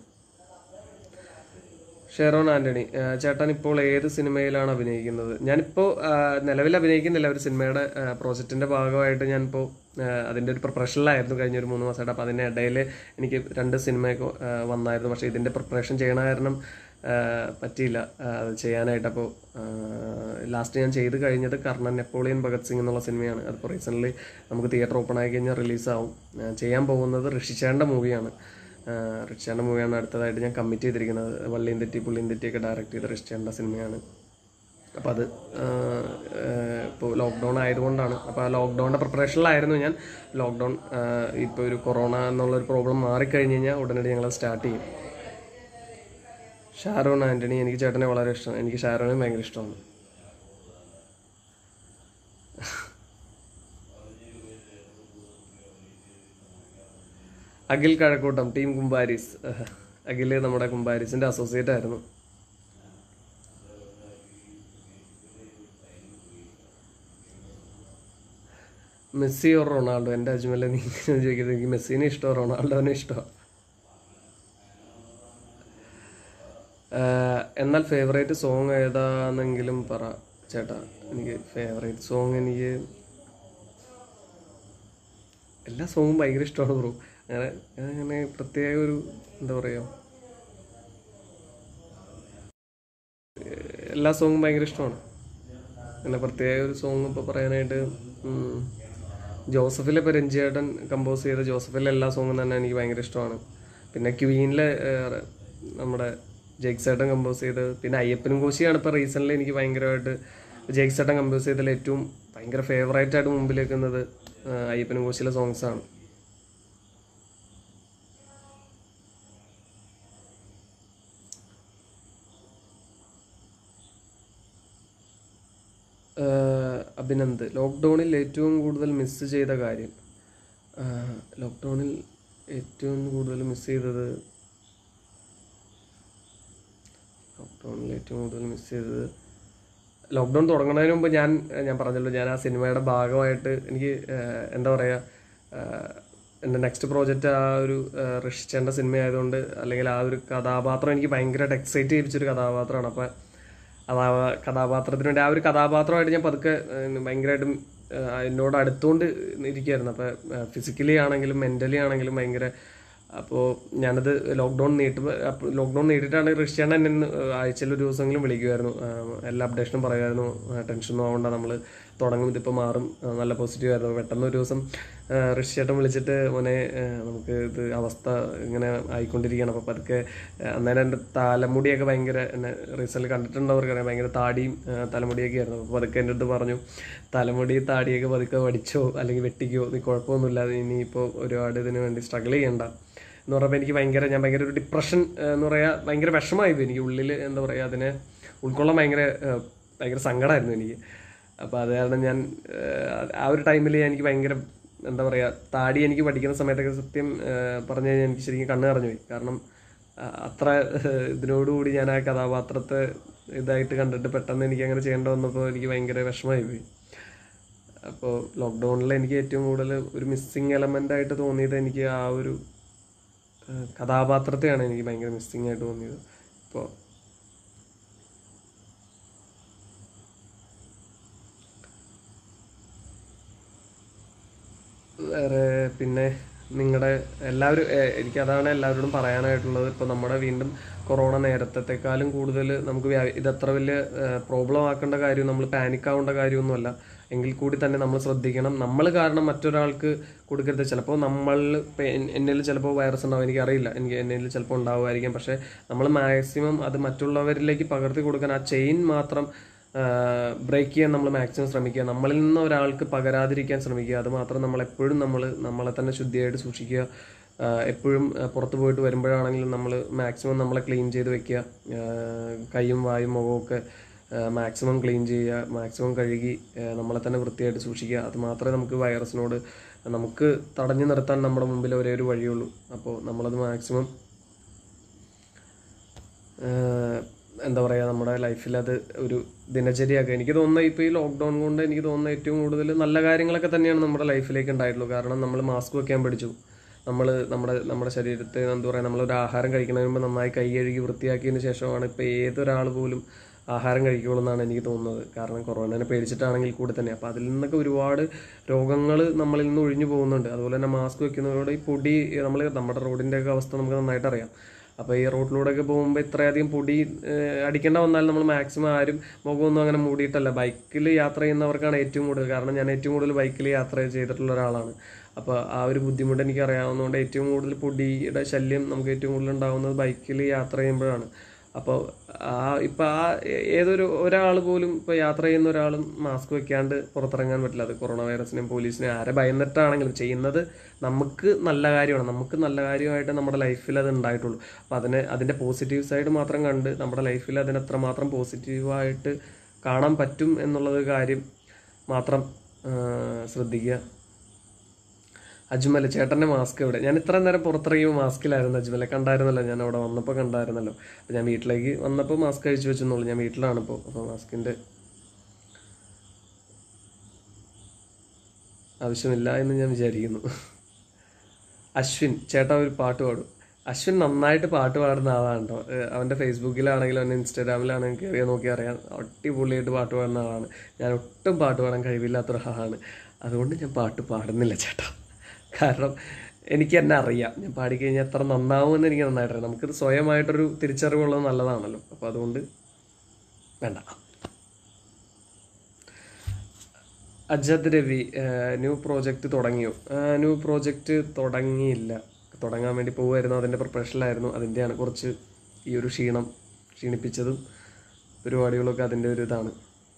ഷെറോൺ ആൻ്റണി, ചേട്ടൻ ഇപ്പോൾ ഏത് സിനിമയിലാണ് അഭിനയിക്കുന്നത്? ഞാനിപ്പോൾ നിലവിൽ അഭിനയിക്കുന്നില്ല. ഒരു സിനിമയുടെ പ്രോജക്റ്റിൻ്റെ ഭാഗമായിട്ട് ഞാനിപ്പോൾ അതിൻ്റെ ഒരു പ്രിപ്പറേഷനിലായിരുന്നു കഴിഞ്ഞ ഒരു 3 മാസമായിട്ട്. അപ്പോൾ അതിൻ്റെ ഇടയിൽ എനിക്ക് 2 സിനിമയൊക്കെ വന്നായിരുന്നു. പക്ഷേ ഇതിൻ്റെ പ്രിപ്പറേഷൻ ചെയ്യണ കാരണം പറ്റിയില്ല അത് ചെയ്യാനായിട്ട്. അപ്പോൾ ലാസ്റ്റ് ഞാൻ ചെയ്ത് കഴിഞ്ഞത് കർണൻ നെപ്പോളിയൻ ഭഗത് സിംഗ് എന്നുള്ള സിനിമയാണ്. അതിപ്പോൾ റീസെൻ്റ്ലി നമുക്ക് തിയേറ്റർ ഓപ്പൺ ആയി കഴിഞ്ഞാൽ റിലീസാവും. ചെയ്യാൻ പോകുന്നത് ഋഷിച്ചേട്ടൻ്റെ മൂവിയാണ്. അടുത്തതായിട്ട് ഞാൻ കമ്മിറ്റ് ചെയ്തിരിക്കുന്നത്. വള്ളിയും തെറ്റി പുള്ളിയും തെറ്റിയൊക്കെ ഡയറക്റ്റ് ചെയ്ത ഋഷിച്ചേട്ടൻ്റെ സിനിമയാണ്. അപ്പോൾ അത് ഇപ്പോൾ ലോക്ക്ഡൗൺ ആയതുകൊണ്ടാണ്. അപ്പോൾ ആ ലോക്ക്ഡൗണിൻ്റെ പ്രിപ്പറേഷനിലായിരുന്നു ഞാൻ. ലോക്ക്ഡൗൺ ഇപ്പോൾ ഒരു കൊറോണ എന്നുള്ളൊരു പ്രോബ്ലം മാറിക്കഴിഞ്ഞ് കഴിഞ്ഞാൽ ഉടനടി ഞങ്ങൾ സ്റ്റാർട്ട് ചെയ്യും. ഷാരോൺ ആൻ്റണി, എനിക്ക് ചേട്ടനെ വളരെ ഇഷ്ടമാണ്. എനിക്ക് ഷാരോനെ ഭയങ്കര ഇഷ്ടമാണ്. അഖിൽ കഴക്കൂട്ടം, ടീം കുംബാരിസ്. അഖിൽ നമ്മുടെ കുംബാരിസിൻ്റെ അസോസിയേറ്റ് ആയിരുന്നു. Messi or Ronaldo? എൻ്റെ അജ്മല്ല, നീ ചോദിക്കുന്നത്. എനിക്ക് മെസ്സിനെ ഇഷ്ടമോ റൊണാൾഡോനെ ഇഷ്ടമോ? എന്നാൽ ഫേവറേറ്റ് സോങ് ഏതാണെന്നെങ്കിലും പറ ചേട്ടാ. എനിക്ക് ഫേവറേറ്റ് സോങ് എല്ലാ സോങ്ങും ഭയങ്കര ഇഷ്ടമാണ് ബ്രോ. അങ്ങനെ പ്രത്യേക ഒരു എന്താ പറയുക, എല്ലാ സോങ്ങും ഭയങ്കര ഇഷ്ടമാണ്. അങ്ങനെ പ്രത്യേക ഒരു സോങ് ഇപ്പോൾ പറയാനായിട്ട് ജോസഫിലെ ഇപ്പോൾ രഞ്ജിയേട്ടൻ കമ്പോസ് ചെയ്ത ജോസഫിലെ എല്ലാ സോങ്ങും തന്നെ എനിക്ക് ഭയങ്കര ഇഷ്ടമാണ്. പിന്നെ ക്വീനിലെ നമ്മുടെ ജെയ്ക്സേട്ടൻ കമ്പോസ് ചെയ്ത്, പിന്നെ അയ്യപ്പനും കോശിയാണ് ഇപ്പോൾ റീസെൻ്റ്ലി എനിക്ക് ഭയങ്കരമായിട്ട് ജെയ്ക്സേട്ടൻ കമ്പോസ് ചെയ്തതിൽ ഏറ്റവും ഭയങ്കര ഫേവറേറ്റ് ആയിട്ട് മുമ്പിൽ വെക്കുന്നത് അയ്യപ്പനും കോശിയിലെ സോങ്സാണ്. അഭിനന്ദ്, ലോക്ക്ഡൗണിൽ ഏറ്റവും കൂടുതൽ മിസ് ചെയ്ത കാര്യം. ലോക്ക്ഡൗണിൽ ഏറ്റവും കൂടുതൽ മിസ് ചെയ്തത് ലോക്ക്ഡൗൺ തുടങ്ങുന്നതിന് മുമ്പ് ഞാൻ പറഞ്ഞല്ലോ, ഞാൻ ആ സിനിമയുടെ ഭാഗമായിട്ട് എനിക്ക് എന്താ പറയുക, എൻ്റെ നെക്സ്റ്റ് പ്രോജക്റ്റ് ആ ഒരു ഋഷിച്ചേണ്ട സിനിമ ആയതുകൊണ്ട്, അല്ലെങ്കിൽ ആ ഒരു കഥാപാത്രം എനിക്ക് ഭയങ്കരമായിട്ട് എക്സൈറ്റ് ചെയ്യിപ്പിച്ചൊരു കഥാപാത്രമാണ്. അപ്പം കഥാപാത്രത്തിന് വേണ്ടി ആ ഒരു കഥാപാത്രമായിട്ട് ഞാൻ പതുക്കെ ഭയങ്കരമായിട്ടും എന്നോട് അടുത്തുകൊണ്ട് ഇരിക്കുകയായിരുന്നു. അപ്പം ഫിസിക്കലി ആണെങ്കിലും മെൻ്റലി ആണെങ്കിലും ഭയങ്കര. അപ്പോൾ ഞാനത് ലോക്ക്ഡൗൺ നീട്ടിയിട്ടാണ് ഋഷിയാണ് എന്നെ ആഴ്ചയിൽ ഒരു ദിവസമെങ്കിലും വിളിക്കുമായിരുന്നു, എല്ലാ അപ്ഡേഷനും പറയുമായിരുന്നു. ടെൻഷനൊന്നും ആവണ്ട, നമ്മൾ തുടങ്ങും, ഇതിപ്പോൾ മാറും, നല്ല പോസിറ്റീവായിരുന്നു. പെട്ടെന്ന് ഒരു ദിവസം ഋഷിയേട്ടൻ വിളിച്ചിട്ട്, മോനെ നമുക്ക് ഇത് അവസ്ഥ ഇങ്ങനെ ആയിക്കൊണ്ടിരിക്കുകയാണ്. അപ്പോൾ പതുക്കെ അന്നേരം എൻ്റെ തലമുടിയൊക്കെ ഭയങ്കര, എന്നെ റീസെൻ്റ് കണ്ടിട്ടുണ്ടവർക്കറിയാം, ഭയങ്കര താടിയും തലമുടിയൊക്കെ ആയിരുന്നു. അപ്പോൾ പതുക്കെ എൻ്റെ അടുത്ത് പറഞ്ഞു, തലമുടി താടിയൊക്കെ പതുക്കെ വടിച്ചോ അല്ലെങ്കിൽ വെട്ടിക്കോ, നീ കുഴപ്പമൊന്നുമില്ല, ഇനിയിപ്പോൾ ഒരുപാട് ഇതിന് വേണ്ടി സ്ട്രഗിൾ ചെയ്യണ്ട എന്ന് പറഞ്ഞപ്പോൾ എനിക്ക് ഞാൻ ഭയങ്കര ഒരു ഡിപ്രഷൻ എന്ന് പറയുക, ഭയങ്കര വിഷമമായിരുന്നു എനിക്ക് ഉള്ളിൽ. എന്താ പറയുക, അതിനെ ഉൾക്കൊള്ളാൻ ഭയങ്കര സങ്കടമായിരുന്നു എനിക്ക്. അപ്പോൾ അത് കാരണം ഞാൻ ആ ഒരു ടൈമിൽ എനിക്ക് ഭയങ്കര എന്താ പറയുക, താടി എനിക്ക് പഠിക്കുന്ന സമയത്തൊക്കെ സത്യം പറഞ്ഞു കഴിഞ്ഞാൽ എനിക്ക് ശരിക്കും കണ്ണ് നിറഞ്ഞു പോയി. കാരണം അത്ര ഇതിനോടുകൂടി ഞാൻ ആ കഥാപാത്രത്തെ ഇതായിട്ട് കണ്ടിട്ട് പെട്ടെന്ന് എനിക്ക് അങ്ങനെ ചെയ്യേണ്ട വന്നപ്പോൾ എനിക്ക് ഭയങ്കര വിഷമമായി പോയി. അപ്പോൾ ലോക്ക്ഡൗണിൽ എനിക്ക് ഏറ്റവും കൂടുതൽ ഒരു മിസ്സിങ് എലമെൻ്റ് ആയിട്ട് തോന്നിയത് എനിക്ക് ആ ഒരു കഥാപാത്രത്തെയാണ് എനിക്ക് ഭയങ്കര മിസ്സിങ് ആയിട്ട് തോന്നിയത്. ഇപ്പോൾ വേറെ പിന്നെ നിങ്ങളുടെ എനിക്കതാണ് എല്ലാവരോടും പറയാനായിട്ടുള്ളത്. ഇപ്പോൾ നമ്മുടെ വീണ്ടും കൊറോണ നേരത്തെക്കാളും കൂടുതൽ നമുക്ക് ഇതത്ര വലിയ പ്രോബ്ലം ആക്കേണ്ട കാര്യം, നമ്മൾ പാനിക് ആവേണ്ട കാര്യമൊന്നുമല്ല. എങ്കിൽ കൂടി തന്നെ നമ്മൾ ശ്രദ്ധിക്കണം. നമ്മൾ കാരണം മറ്റൊരാൾക്ക് കൊടുക്കരുത്. ചിലപ്പോൾ എന്നിൽ ചിലപ്പോൾ വൈറസ് ഉണ്ടാവും, എനിക്കറിയില്ല, എന്നിൽ ചിലപ്പോൾ ഉണ്ടാവുമായിരിക്കാം. പക്ഷേ നമ്മൾ മാക്സിമം അത് മറ്റുള്ളവരിലേക്ക് പകർത്തി കൊടുക്കാൻ, ആ ചെയിൻ മാത്രം ബ്രേക്ക് ചെയ്യാൻ നമ്മൾ മാക്സിമം ശ്രമിക്കുക. നമ്മളിൽ നിന്ന് ഒരാൾക്ക് പകരാതിരിക്കാൻ ശ്രമിക്കുക. അത് മാത്രം നമ്മളെപ്പോഴും നമ്മളെ തന്നെ ശുദ്ധിയായിട്ട് സൂക്ഷിക്കുക. എപ്പോഴും പുറത്ത് പോയിട്ട് വരുമ്പോഴാണെങ്കിലും നമ്മൾ മാക്സിമം നമ്മളെ ക്ലീൻ ചെയ്ത് വെക്കുക. കൈയും വായും മുഖമൊക്കെ മാക്സിമം ക്ലീൻ ചെയ്യുക, മാക്സിമം കഴുകി നമ്മളെ തന്നെ വൃത്തിയായിട്ട് സൂക്ഷിക്കുക. അത് മാത്രമേ നമുക്ക് വൈറസിനോട് നമുക്ക് തടഞ്ഞു നിർത്താൻ നമ്മുടെ മുമ്പിൽ ഒരേ ഒരു വഴിയുള്ളൂ. അപ്പോൾ നമ്മളത് മാക്സിമം എന്താ പറയുക, നമ്മുടെ ലൈഫിൽ അത് ഒരു ദിനചര്യയാക്കുക. എനിക്ക് തോന്നുന്നത് ഇപ്പോൾ ഈ ലോക്ക്ഡൗൺ കൊണ്ട് എനിക്ക് തോന്നുന്നത് ഏറ്റവും കൂടുതൽ നല്ല കാര്യങ്ങളൊക്കെ തന്നെയാണ് നമ്മുടെ ലൈഫിലേക്ക് ഉണ്ടായിട്ടുള്ളൂ. കാരണം നമ്മൾ മാസ്ക് വെക്കാൻ പഠിച്ചു. നമ്മുടെ ശരീരത്തെ എന്താ പറയുക, നമ്മളൊരു ആഹാരം കഴിക്കുന്നതിന് മുമ്പ് നന്നായി കൈ കഴുകി വൃത്തിയാക്കിയതിന് ശേഷമാണ് ഇപ്പോൾ ഏതൊരാൾ പോലും ആഹാരം കഴിക്കുകയുള്ളൂ എന്നാണ് എനിക്ക് തോന്നുന്നത്. കാരണം കൊറോണനെ പേടിച്ചിട്ടാണെങ്കിൽ കൂടി തന്നെ. അപ്പോൾ അതിൽ നിന്നൊക്കെ ഒരുപാട് രോഗങ്ങൾ നമ്മളിൽ നിന്ന് ഒഴിഞ്ഞു പോകുന്നുണ്ട്. അതുപോലെ തന്നെ മാസ്ക് വെക്കുന്നതോടെ ഈ പൊടി, നമ്മുടെ റോഡിൻ്റെയൊക്കെ അവസ്ഥ നമുക്ക് നന്നായിട്ട് അറിയാം. അപ്പോൾ ഈ റോഡിലൂടെയൊക്കെ പോകുമ്പോൾ ഇത്രയധികം പൊടി അടിക്കേണ്ട വന്നാൽ നമ്മൾ മാക്സിമം ആരും മുഖമൊന്നും അങ്ങനെ മൂടിയിട്ടല്ല. ബൈക്കിൽ യാത്ര ചെയ്യുന്നവർക്കാണ് ഏറ്റവും കൂടുതൽ. കാരണം ഞാൻ ഏറ്റവും കൂടുതൽ ബൈക്കിൽ യാത്ര ചെയ്തിട്ടുള്ള ഒരാളാണ്. അപ്പോൾ ആ ഒരു ബുദ്ധിമുട്ട് എനിക്ക് അറിയാവുന്നതുകൊണ്ട് ഏറ്റവും കൂടുതൽ പൊടിയുടെ ശല്യം നമുക്ക് ഏറ്റവും കൂടുതൽ ഉണ്ടാകുന്നത് ബൈക്കിൽ യാത്ര ചെയ്യുമ്പോഴാണ്. അപ്പോൾ ഒരാൾ പോലും ഇപ്പോൾ യാത്ര ചെയ്യുന്ന ഒരാളും മാസ്ക് വെക്കാണ്ട് പുറത്തിറങ്ങാൻ പറ്റില്ല. അത് കൊറോണ വൈറസിനെയും പോലീസിനെയും ആരെ ഭയന്നിട്ടാണെങ്കിലും ചെയ്യുന്നത് നമുക്ക് നല്ല കാര്യമാണ്. നമുക്ക് നല്ല കാര്യമായിട്ട് നമ്മുടെ ലൈഫിൽ അത് ഉണ്ടായിട്ടുള്ളൂ. അപ്പോൾ അതിൻ്റെ പോസിറ്റീവ് സൈഡ് മാത്രം കണ്ട് നമ്മുടെ ലൈഫിൽ അതിനെത്രമാത്രം പോസിറ്റീവായിട്ട് കാണാൻ പറ്റും എന്നുള്ളത് കാര്യം മാത്രം ശ്രദ്ധിക്കുക. അജ്മൽ, ചേട്ടൻ്റെ മാസ്ക് എവിടെ? ഞാൻ ഇത്ര നേരം പുറത്തിറങ്ങിയപ്പോൾ മാസ്കിലായിരുന്നു. അജ്മലെ കണ്ടായിരുന്നല്ലോ, ഞാൻ അവിടെ വന്നപ്പോൾ കണ്ടായിരുന്നല്ലോ. അപ്പോൾ ഞാൻ വീട്ടിലേക്ക് വന്നപ്പോൾ മാസ്ക് അഴിച്ചു വെച്ചെന്നുള്ളൂ. ഞാൻ വീട്ടിലാണിപ്പോൾ. അപ്പോൾ മാസ്കിൻ്റെ ആവശ്യമില്ല എന്ന് ഞാൻ വിചാരിക്കുന്നു. അശ്വിൻ, ചേട്ടാ ഒരു പാട്ട് പാടും. അശ്വിൻ നന്നായിട്ട് പാട്ട് പാടുന്ന ആളാണ് കേട്ടോ. അവൻ്റെ ഫേസ്ബുക്കിലാണെങ്കിലും അവൻ്റെ ഇൻസ്റ്റാഗ്രാമിലാണെങ്കിലും കയറിയാൽ നോക്കി അറിയാം, അടിപൊളിയായിട്ട് പാട്ട് പാടുന്ന ആളാണ്. ഞാൻ ഒട്ടും പാട്ട് പാടാൻ കഴിവില്ലാത്തൊരാളാണ്. അതുകൊണ്ട് ഞാൻ പാട്ട് പാടുന്നില്ല ചേട്ടാ. കാരണം എനിക്ക് എന്നെ അറിയാം, ഞാൻ പാടിക്കഴിഞ്ഞാൽ എത്ര നന്നാവുമെന്ന് എനിക്ക് നന്നായിട്ടറിയാം. നമുക്കിത് സ്വയമായിട്ടൊരു തിരിച്ചറിവുള്ളത് നല്ലതാണല്ലോ. അപ്പോൾ അതുകൊണ്ട് വേണ്ട. അജദ് രവി, ന്യൂ പ്രോജക്റ്റ് തുടങ്ങിയോ? ന്യൂ പ്രോജക്റ്റ് തുടങ്ങിയില്ല, തുടങ്ങാൻ വേണ്ടി പോകുമായിരുന്നു. അതിൻ്റെ പ്രിപ്പറേഷനിലായിരുന്നു. അതിൻ്റെയാണ് കുറച്ച് ഈ ഒരു ക്ഷീണിപ്പിച്ചതും പരിപാടികളൊക്കെ അതിൻ്റെ ഒരു ഇതാണ്.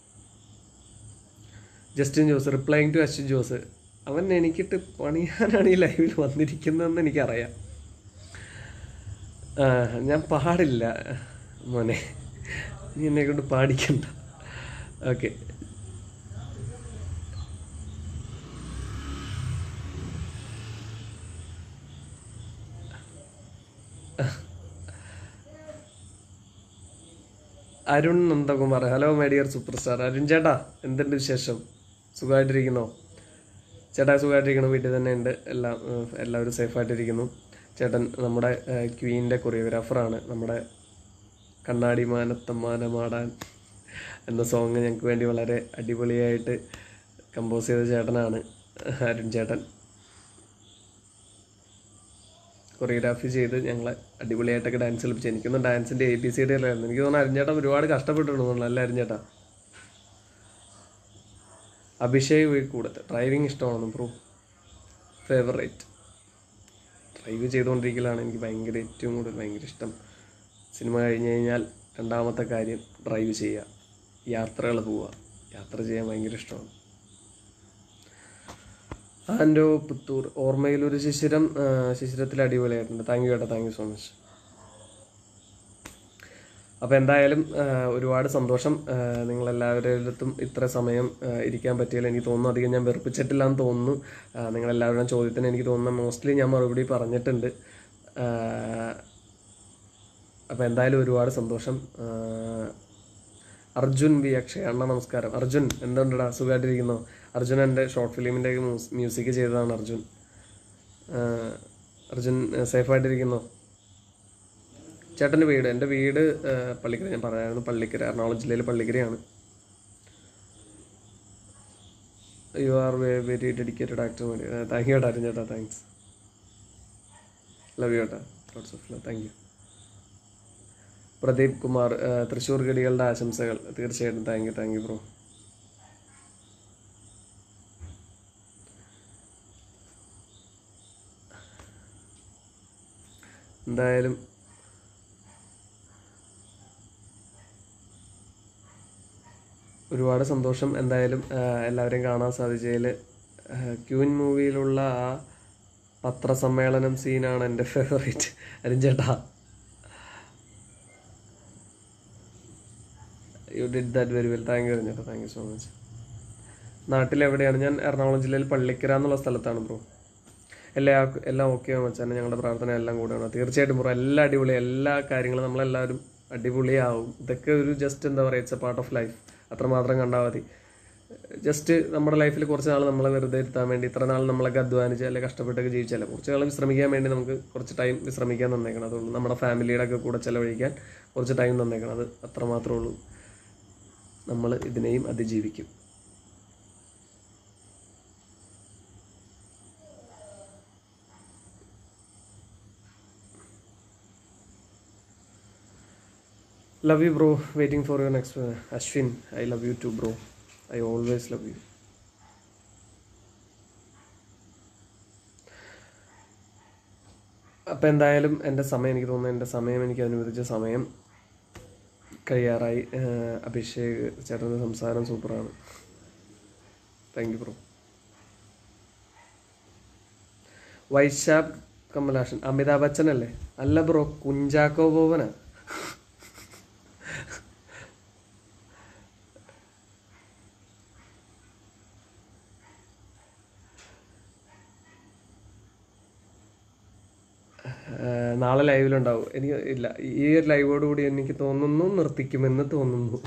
Justin Jose, replying to Ashwin Jose, അവൻ എനിക്കിട്ട് പണിയാനാണ് ഈ ലൈവിൽ വന്നിരിക്കുന്നതെന്ന് എനിക്കറിയാം. ഞാൻ പാടില്ല മോനെ, നീ എന്നെ കൊണ്ട് പാടിക്കണ്ട. ഓക്കെ, Arun Nandakumar, hello my dear super star. Arun ചേട്ടാ, എന്തുണ്ട് വിശേഷം? സുഖമായിട്ടിരിക്കുന്നോ? ചേട്ടാ സുഖമായിട്ടിരിക്കണം, വീട്ടിൽ തന്നെ ഉണ്ട്, എല്ലാവരും സേഫായിട്ടിരിക്കുന്നു. ചേട്ടൻ നമ്മുടെ ക്വീൻ്റെ കൊറിയോഗ്രാഫറാണ്. നമ്മുടെ കണ്ണാടി മാനത്തമ്മാനമാടാൻ എന്ന സോങ് ഞങ്ങൾക്ക് വേണ്ടി വളരെ അടിപൊളിയായിട്ട് കമ്പോസ് ചെയ്ത ചേട്ടനാണ് അരുൺ ചേട്ടൻ. കൊറിയോഗ്രാഫി ചെയ്ത് ഞങ്ങളെ അടിപൊളിയായിട്ടൊക്കെ ഡാൻസ് കളിപ്പിച്ചു. എനിക്കൊന്നും ഡാൻസിൻ്റെ ABCD അല്ലായിരുന്നു. എനിക്ക് തോന്നുന്നു അരുൺ ചേട്ടൻ ഒരുപാട് കഷ്ടപ്പെട്ടിട്ടുണ്ടെന്നുള്ള. അല്ല അരുൺ ചേട്ടാ? അഭിഷേക് കൂടത്ത്, ഡ്രൈവിങ് ഇഷ്ടമാണെന്ന് ബ്രോ. ഫേവറേറ്റ് ഡ്രൈവ് ചെയ്തുകൊണ്ടിരിക്കലാണ് എനിക്ക് ഏറ്റവും കൂടുതൽ ഭയങ്കര ഇഷ്ടം. സിനിമ കഴിഞ്ഞ് കഴിഞ്ഞാൽ രണ്ടാമത്തെ കാര്യം ഡ്രൈവ് ചെയ്യുക, യാത്രകൾ പോവുക. യാത്ര ചെയ്യാൻ ഭയങ്കര ഇഷ്ടമാണ്. ആൻഡോ പുത്തൂർ, ഓർമ്മയിലൊരു ശിശിരത്തിൽ അടിപൊളിയായിട്ടുണ്ട്. താങ്ക് യു ചേട്ടാ, താങ്ക് യു സോ മച്ച്. അപ്പോൾ എന്തായാലും ഒരുപാട് സന്തോഷം. നിങ്ങളെല്ലാവരുടെ ഇത്ര സമയം ഇരിക്കാൻ പറ്റിയാലും എനിക്ക് തോന്നുന്നു അധികം ഞാൻ വെറുപ്പിച്ചിട്ടില്ല എന്ന് തോന്നുന്നു. നിങ്ങളെല്ലാവരുടെയും ചോദ്യത്തിന് എനിക്ക് തോന്നുന്നു മോസ്റ്റ്ലി ഞാൻ മറുപടി പറഞ്ഞിട്ടുണ്ട്. അപ്പോൾ എന്തായാലും ഒരുപാട് സന്തോഷം. അർജുൻ വി അക്ഷയ്, അണ്ണ നമസ്കാരം. അർജുൻ എന്തുകൊണ്ടടാ, സുഖമായിട്ടിരിക്കുന്നോ? അർജുൻ എൻ്റെ ഷോർട്ട് ഫിലിമിൻ്റെ മ്യൂസിക് ചെയ്തതാണ് അർജുൻ. അർജുൻ സേഫായിട്ടിരിക്കുന്നോ? ചേട്ടൻ്റെ വീട്, എൻ്റെ വീട് പള്ളിക്കര. ഞാൻ പറയാമായിരുന്നു, പള്ളിക്കര, എറണാകുളം ജില്ലയിൽ പള്ളിക്കരയാണ്. You are very dedicated actor. Thank you ചേട്ടാ, അരുൺ ചേട്ടാ, താങ്ക്സ്. ലവ് യു ചേട്ടാ, lots of love. Thank you. Pradeep Kumar, Thrissur ഗഡികളുടെ ആശംസകൾ. തീർച്ചയായിട്ടും താങ്ക് യു ബ്രോ. എന്തായാലും ഒരുപാട് സന്തോഷം. എന്തായാലും എല്ലാവരെയും കാണാൻ സാധിച്ചതിൽ. ക്യൂൻ മൂവിയിലുള്ള ആ പത്രസമ്മേളനം സീനാണ് എൻ്റെ ഫേവറേറ്റ്. അരുൺ ചേട്ടാ, you did that very well. Thank you Arun ചേട്ടാ, താങ്ക് യു സോ മച്ച്. നാട്ടിലെവിടെയാണ്? ഞാൻ എറണാകുളം ജില്ലയിൽ പള്ളിക്കര എന്നുള്ള സ്ഥലത്താണ് ബ്രോ. എല്ലാം ഓക്കെ വെച്ചാൽ ഞങ്ങളുടെ പ്രാർത്ഥന എല്ലാം കൂടെയാണ്. തീർച്ചയായിട്ടും ബ്രോ, എല്ലാം അടിപൊളി, എല്ലാ കാര്യങ്ങളും നമ്മളെല്ലാവരും അടിപൊളിയാവും. ഇതൊക്കെ ഒരു ജസ്റ്റ് എന്താ പറയുക, it's a part of life. അത്രമാത്രം കണ്ടാൽ മതി. ജസ്റ്റ് നമ്മുടെ ലൈഫിൽ കുറച്ച് നാൾ നമ്മളെ വെറുതെ ഇരുത്താൻ വേണ്ടി, ഇത്ര നാൾ നമ്മളൊക്കെ അധ്വാനിച്ച് അല്ലെങ്കിൽ കഷ്ടപ്പെട്ടൊക്കെ ജീവിച്ചല്ലേ, കുറച്ച് നാൾ വിശ്രമിക്കാൻ വേണ്ടി നമുക്ക് കുറച്ച് ടൈം വിശ്രമിക്കാൻ തന്നേക്കണം. അതുകൊണ്ട് നമ്മുടെ ഫാമിലിയുടെ ഒക്കെ കൂടെ ചിലവഴിക്കാൻ കുറച്ച് ടൈം തന്നേക്കണം. അത് അത്രമാത്രമേ ഉള്ളൂ. നമ്മൾ ഇതിനെയും അതിജീവിക്കും. Love you bro, waiting for your next one. Ashwin, I love you too bro. I always love you. അപ്പോൾ എന്തായാലും എനിക്ക് തോന്നുന്നു എനിക്ക് അനുവദിച്ച സമയം കഴിയാറായി. അഭിഷേക് ചേട്ടൻ്റെ സംസാരം സൂപ്പറാണ്. Thank you bro. Vaishakh Kamalashan, Amitabh Bachchan അല്ലേ? അല്ല ബ്രോ, കുഞ്ചാക്കോ ബോബനാ. നാളെ ലൈവിലുണ്ടാവും. എനിക്ക് ഇല്ല, ഈ ഒരു ലൈവോടുകൂടി എനിക്ക് തോന്നുന്നു നിർത്തിക്കുമെന്ന് തോന്നുന്നു.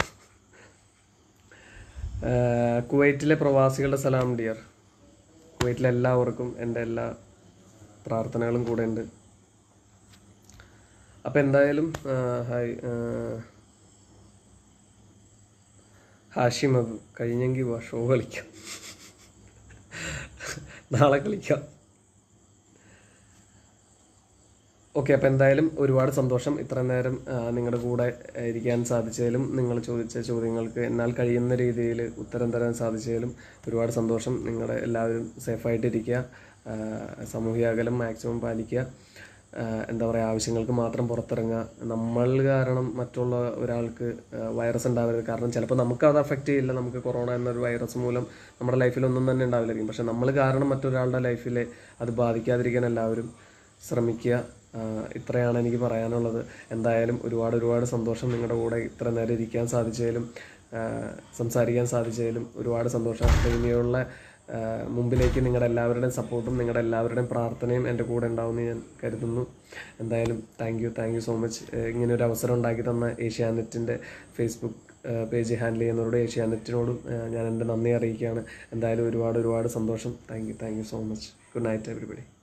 കുവൈറ്റിലെ പ്രവാസികളുടെ സലാം ഡിയർ. കുവൈറ്റിലെ എല്ലാവർക്കും എൻ്റെ എല്ലാ പ്രാർത്ഥനകളും കൂടെ ഉണ്ട്. അപ്പം എന്തായാലും ഹായ് ഹാഷിം അബു, കഴിഞ്ഞെങ്കിൽ വാ, ഷോ കളിക്കാം, നാളെ കളിക്കാം. ഓക്കെ, അപ്പോൾ എന്തായാലും ഒരുപാട് സന്തോഷം ഇത്ര നേരം നിങ്ങളുടെ കൂടെ ഇരിക്കാൻ സാധിച്ചതിലും നിങ്ങൾ ചോദിച്ച ചോദ്യങ്ങൾക്ക് എന്നാൽ കഴിയുന്ന രീതിയിൽ ഉത്തരം തരാൻ സാധിച്ചതിലും ഒരുപാട് സന്തോഷം. നിങ്ങളുടെ എല്ലാവരും സേഫായിട്ടിരിക്കുക, സാമൂഹിക അകലം മാക്സിമം പാലിക്കുക. എന്താ പറയുക, ആവശ്യങ്ങൾക്ക് മാത്രം പുറത്തിറങ്ങുക. നമ്മൾ കാരണം മറ്റുള്ള ഒരാൾക്ക് വൈറസ് ഉണ്ടാവരുത്. കാരണം ചിലപ്പോൾ നമുക്ക് അത് അഫക്റ്റ് ചെയ്യില്ല, നമുക്ക് കൊറോണ എന്നൊരു വൈറസ് മൂലം നമ്മുടെ ലൈഫിലൊന്നും തന്നെ ഉണ്ടാവില്ലായിരിക്കും. പക്ഷെ നമ്മൾ കാരണം മറ്റൊരാളുടെ ലൈഫിൽ അത് ബാധിക്കാതിരിക്കാൻ എല്ലാവരും ശ്രമിക്കുക. ഇത്രയാണ് എനിക്ക് പറയാനുള്ളത്. എന്തായാലും ഒരുപാട് സന്തോഷം. നിങ്ങളുടെ കൂടെ ഇത്ര നേരം ഇരിക്കാൻ സാധിച്ചതിലും സംസാരിക്കാൻ സാധിച്ചതിലും ഒരുപാട് സന്തോഷം. ഇനിയുള്ള മുമ്പിലേക്ക് നിങ്ങളുടെ എല്ലാവരുടെയും സപ്പോർട്ടും നിങ്ങളുടെ എല്ലാവരുടെയും പ്രാർത്ഥനയും എൻ്റെ കൂടെ ഉണ്ടാവുമെന്ന് ഞാൻ കരുതുന്നു. എന്തായാലും താങ്ക് യു സോ മച്ച്. ഇങ്ങനൊരു അവസരം ഉണ്ടാക്കി തന്ന ഏഷ്യാനെറ്റിൻ്റെ ഫേസ്ബുക്ക് പേജ് ഹാൻഡിൽ ചെയ്യുന്നവരോട് ഏഷ്യാനെറ്റിനോടും ഞാൻ എൻ്റെ നന്ദി അറിയിക്കുകയാണ്. എന്തായാലും ഒരുപാട് സന്തോഷം. Thank you so much. Good night everybody.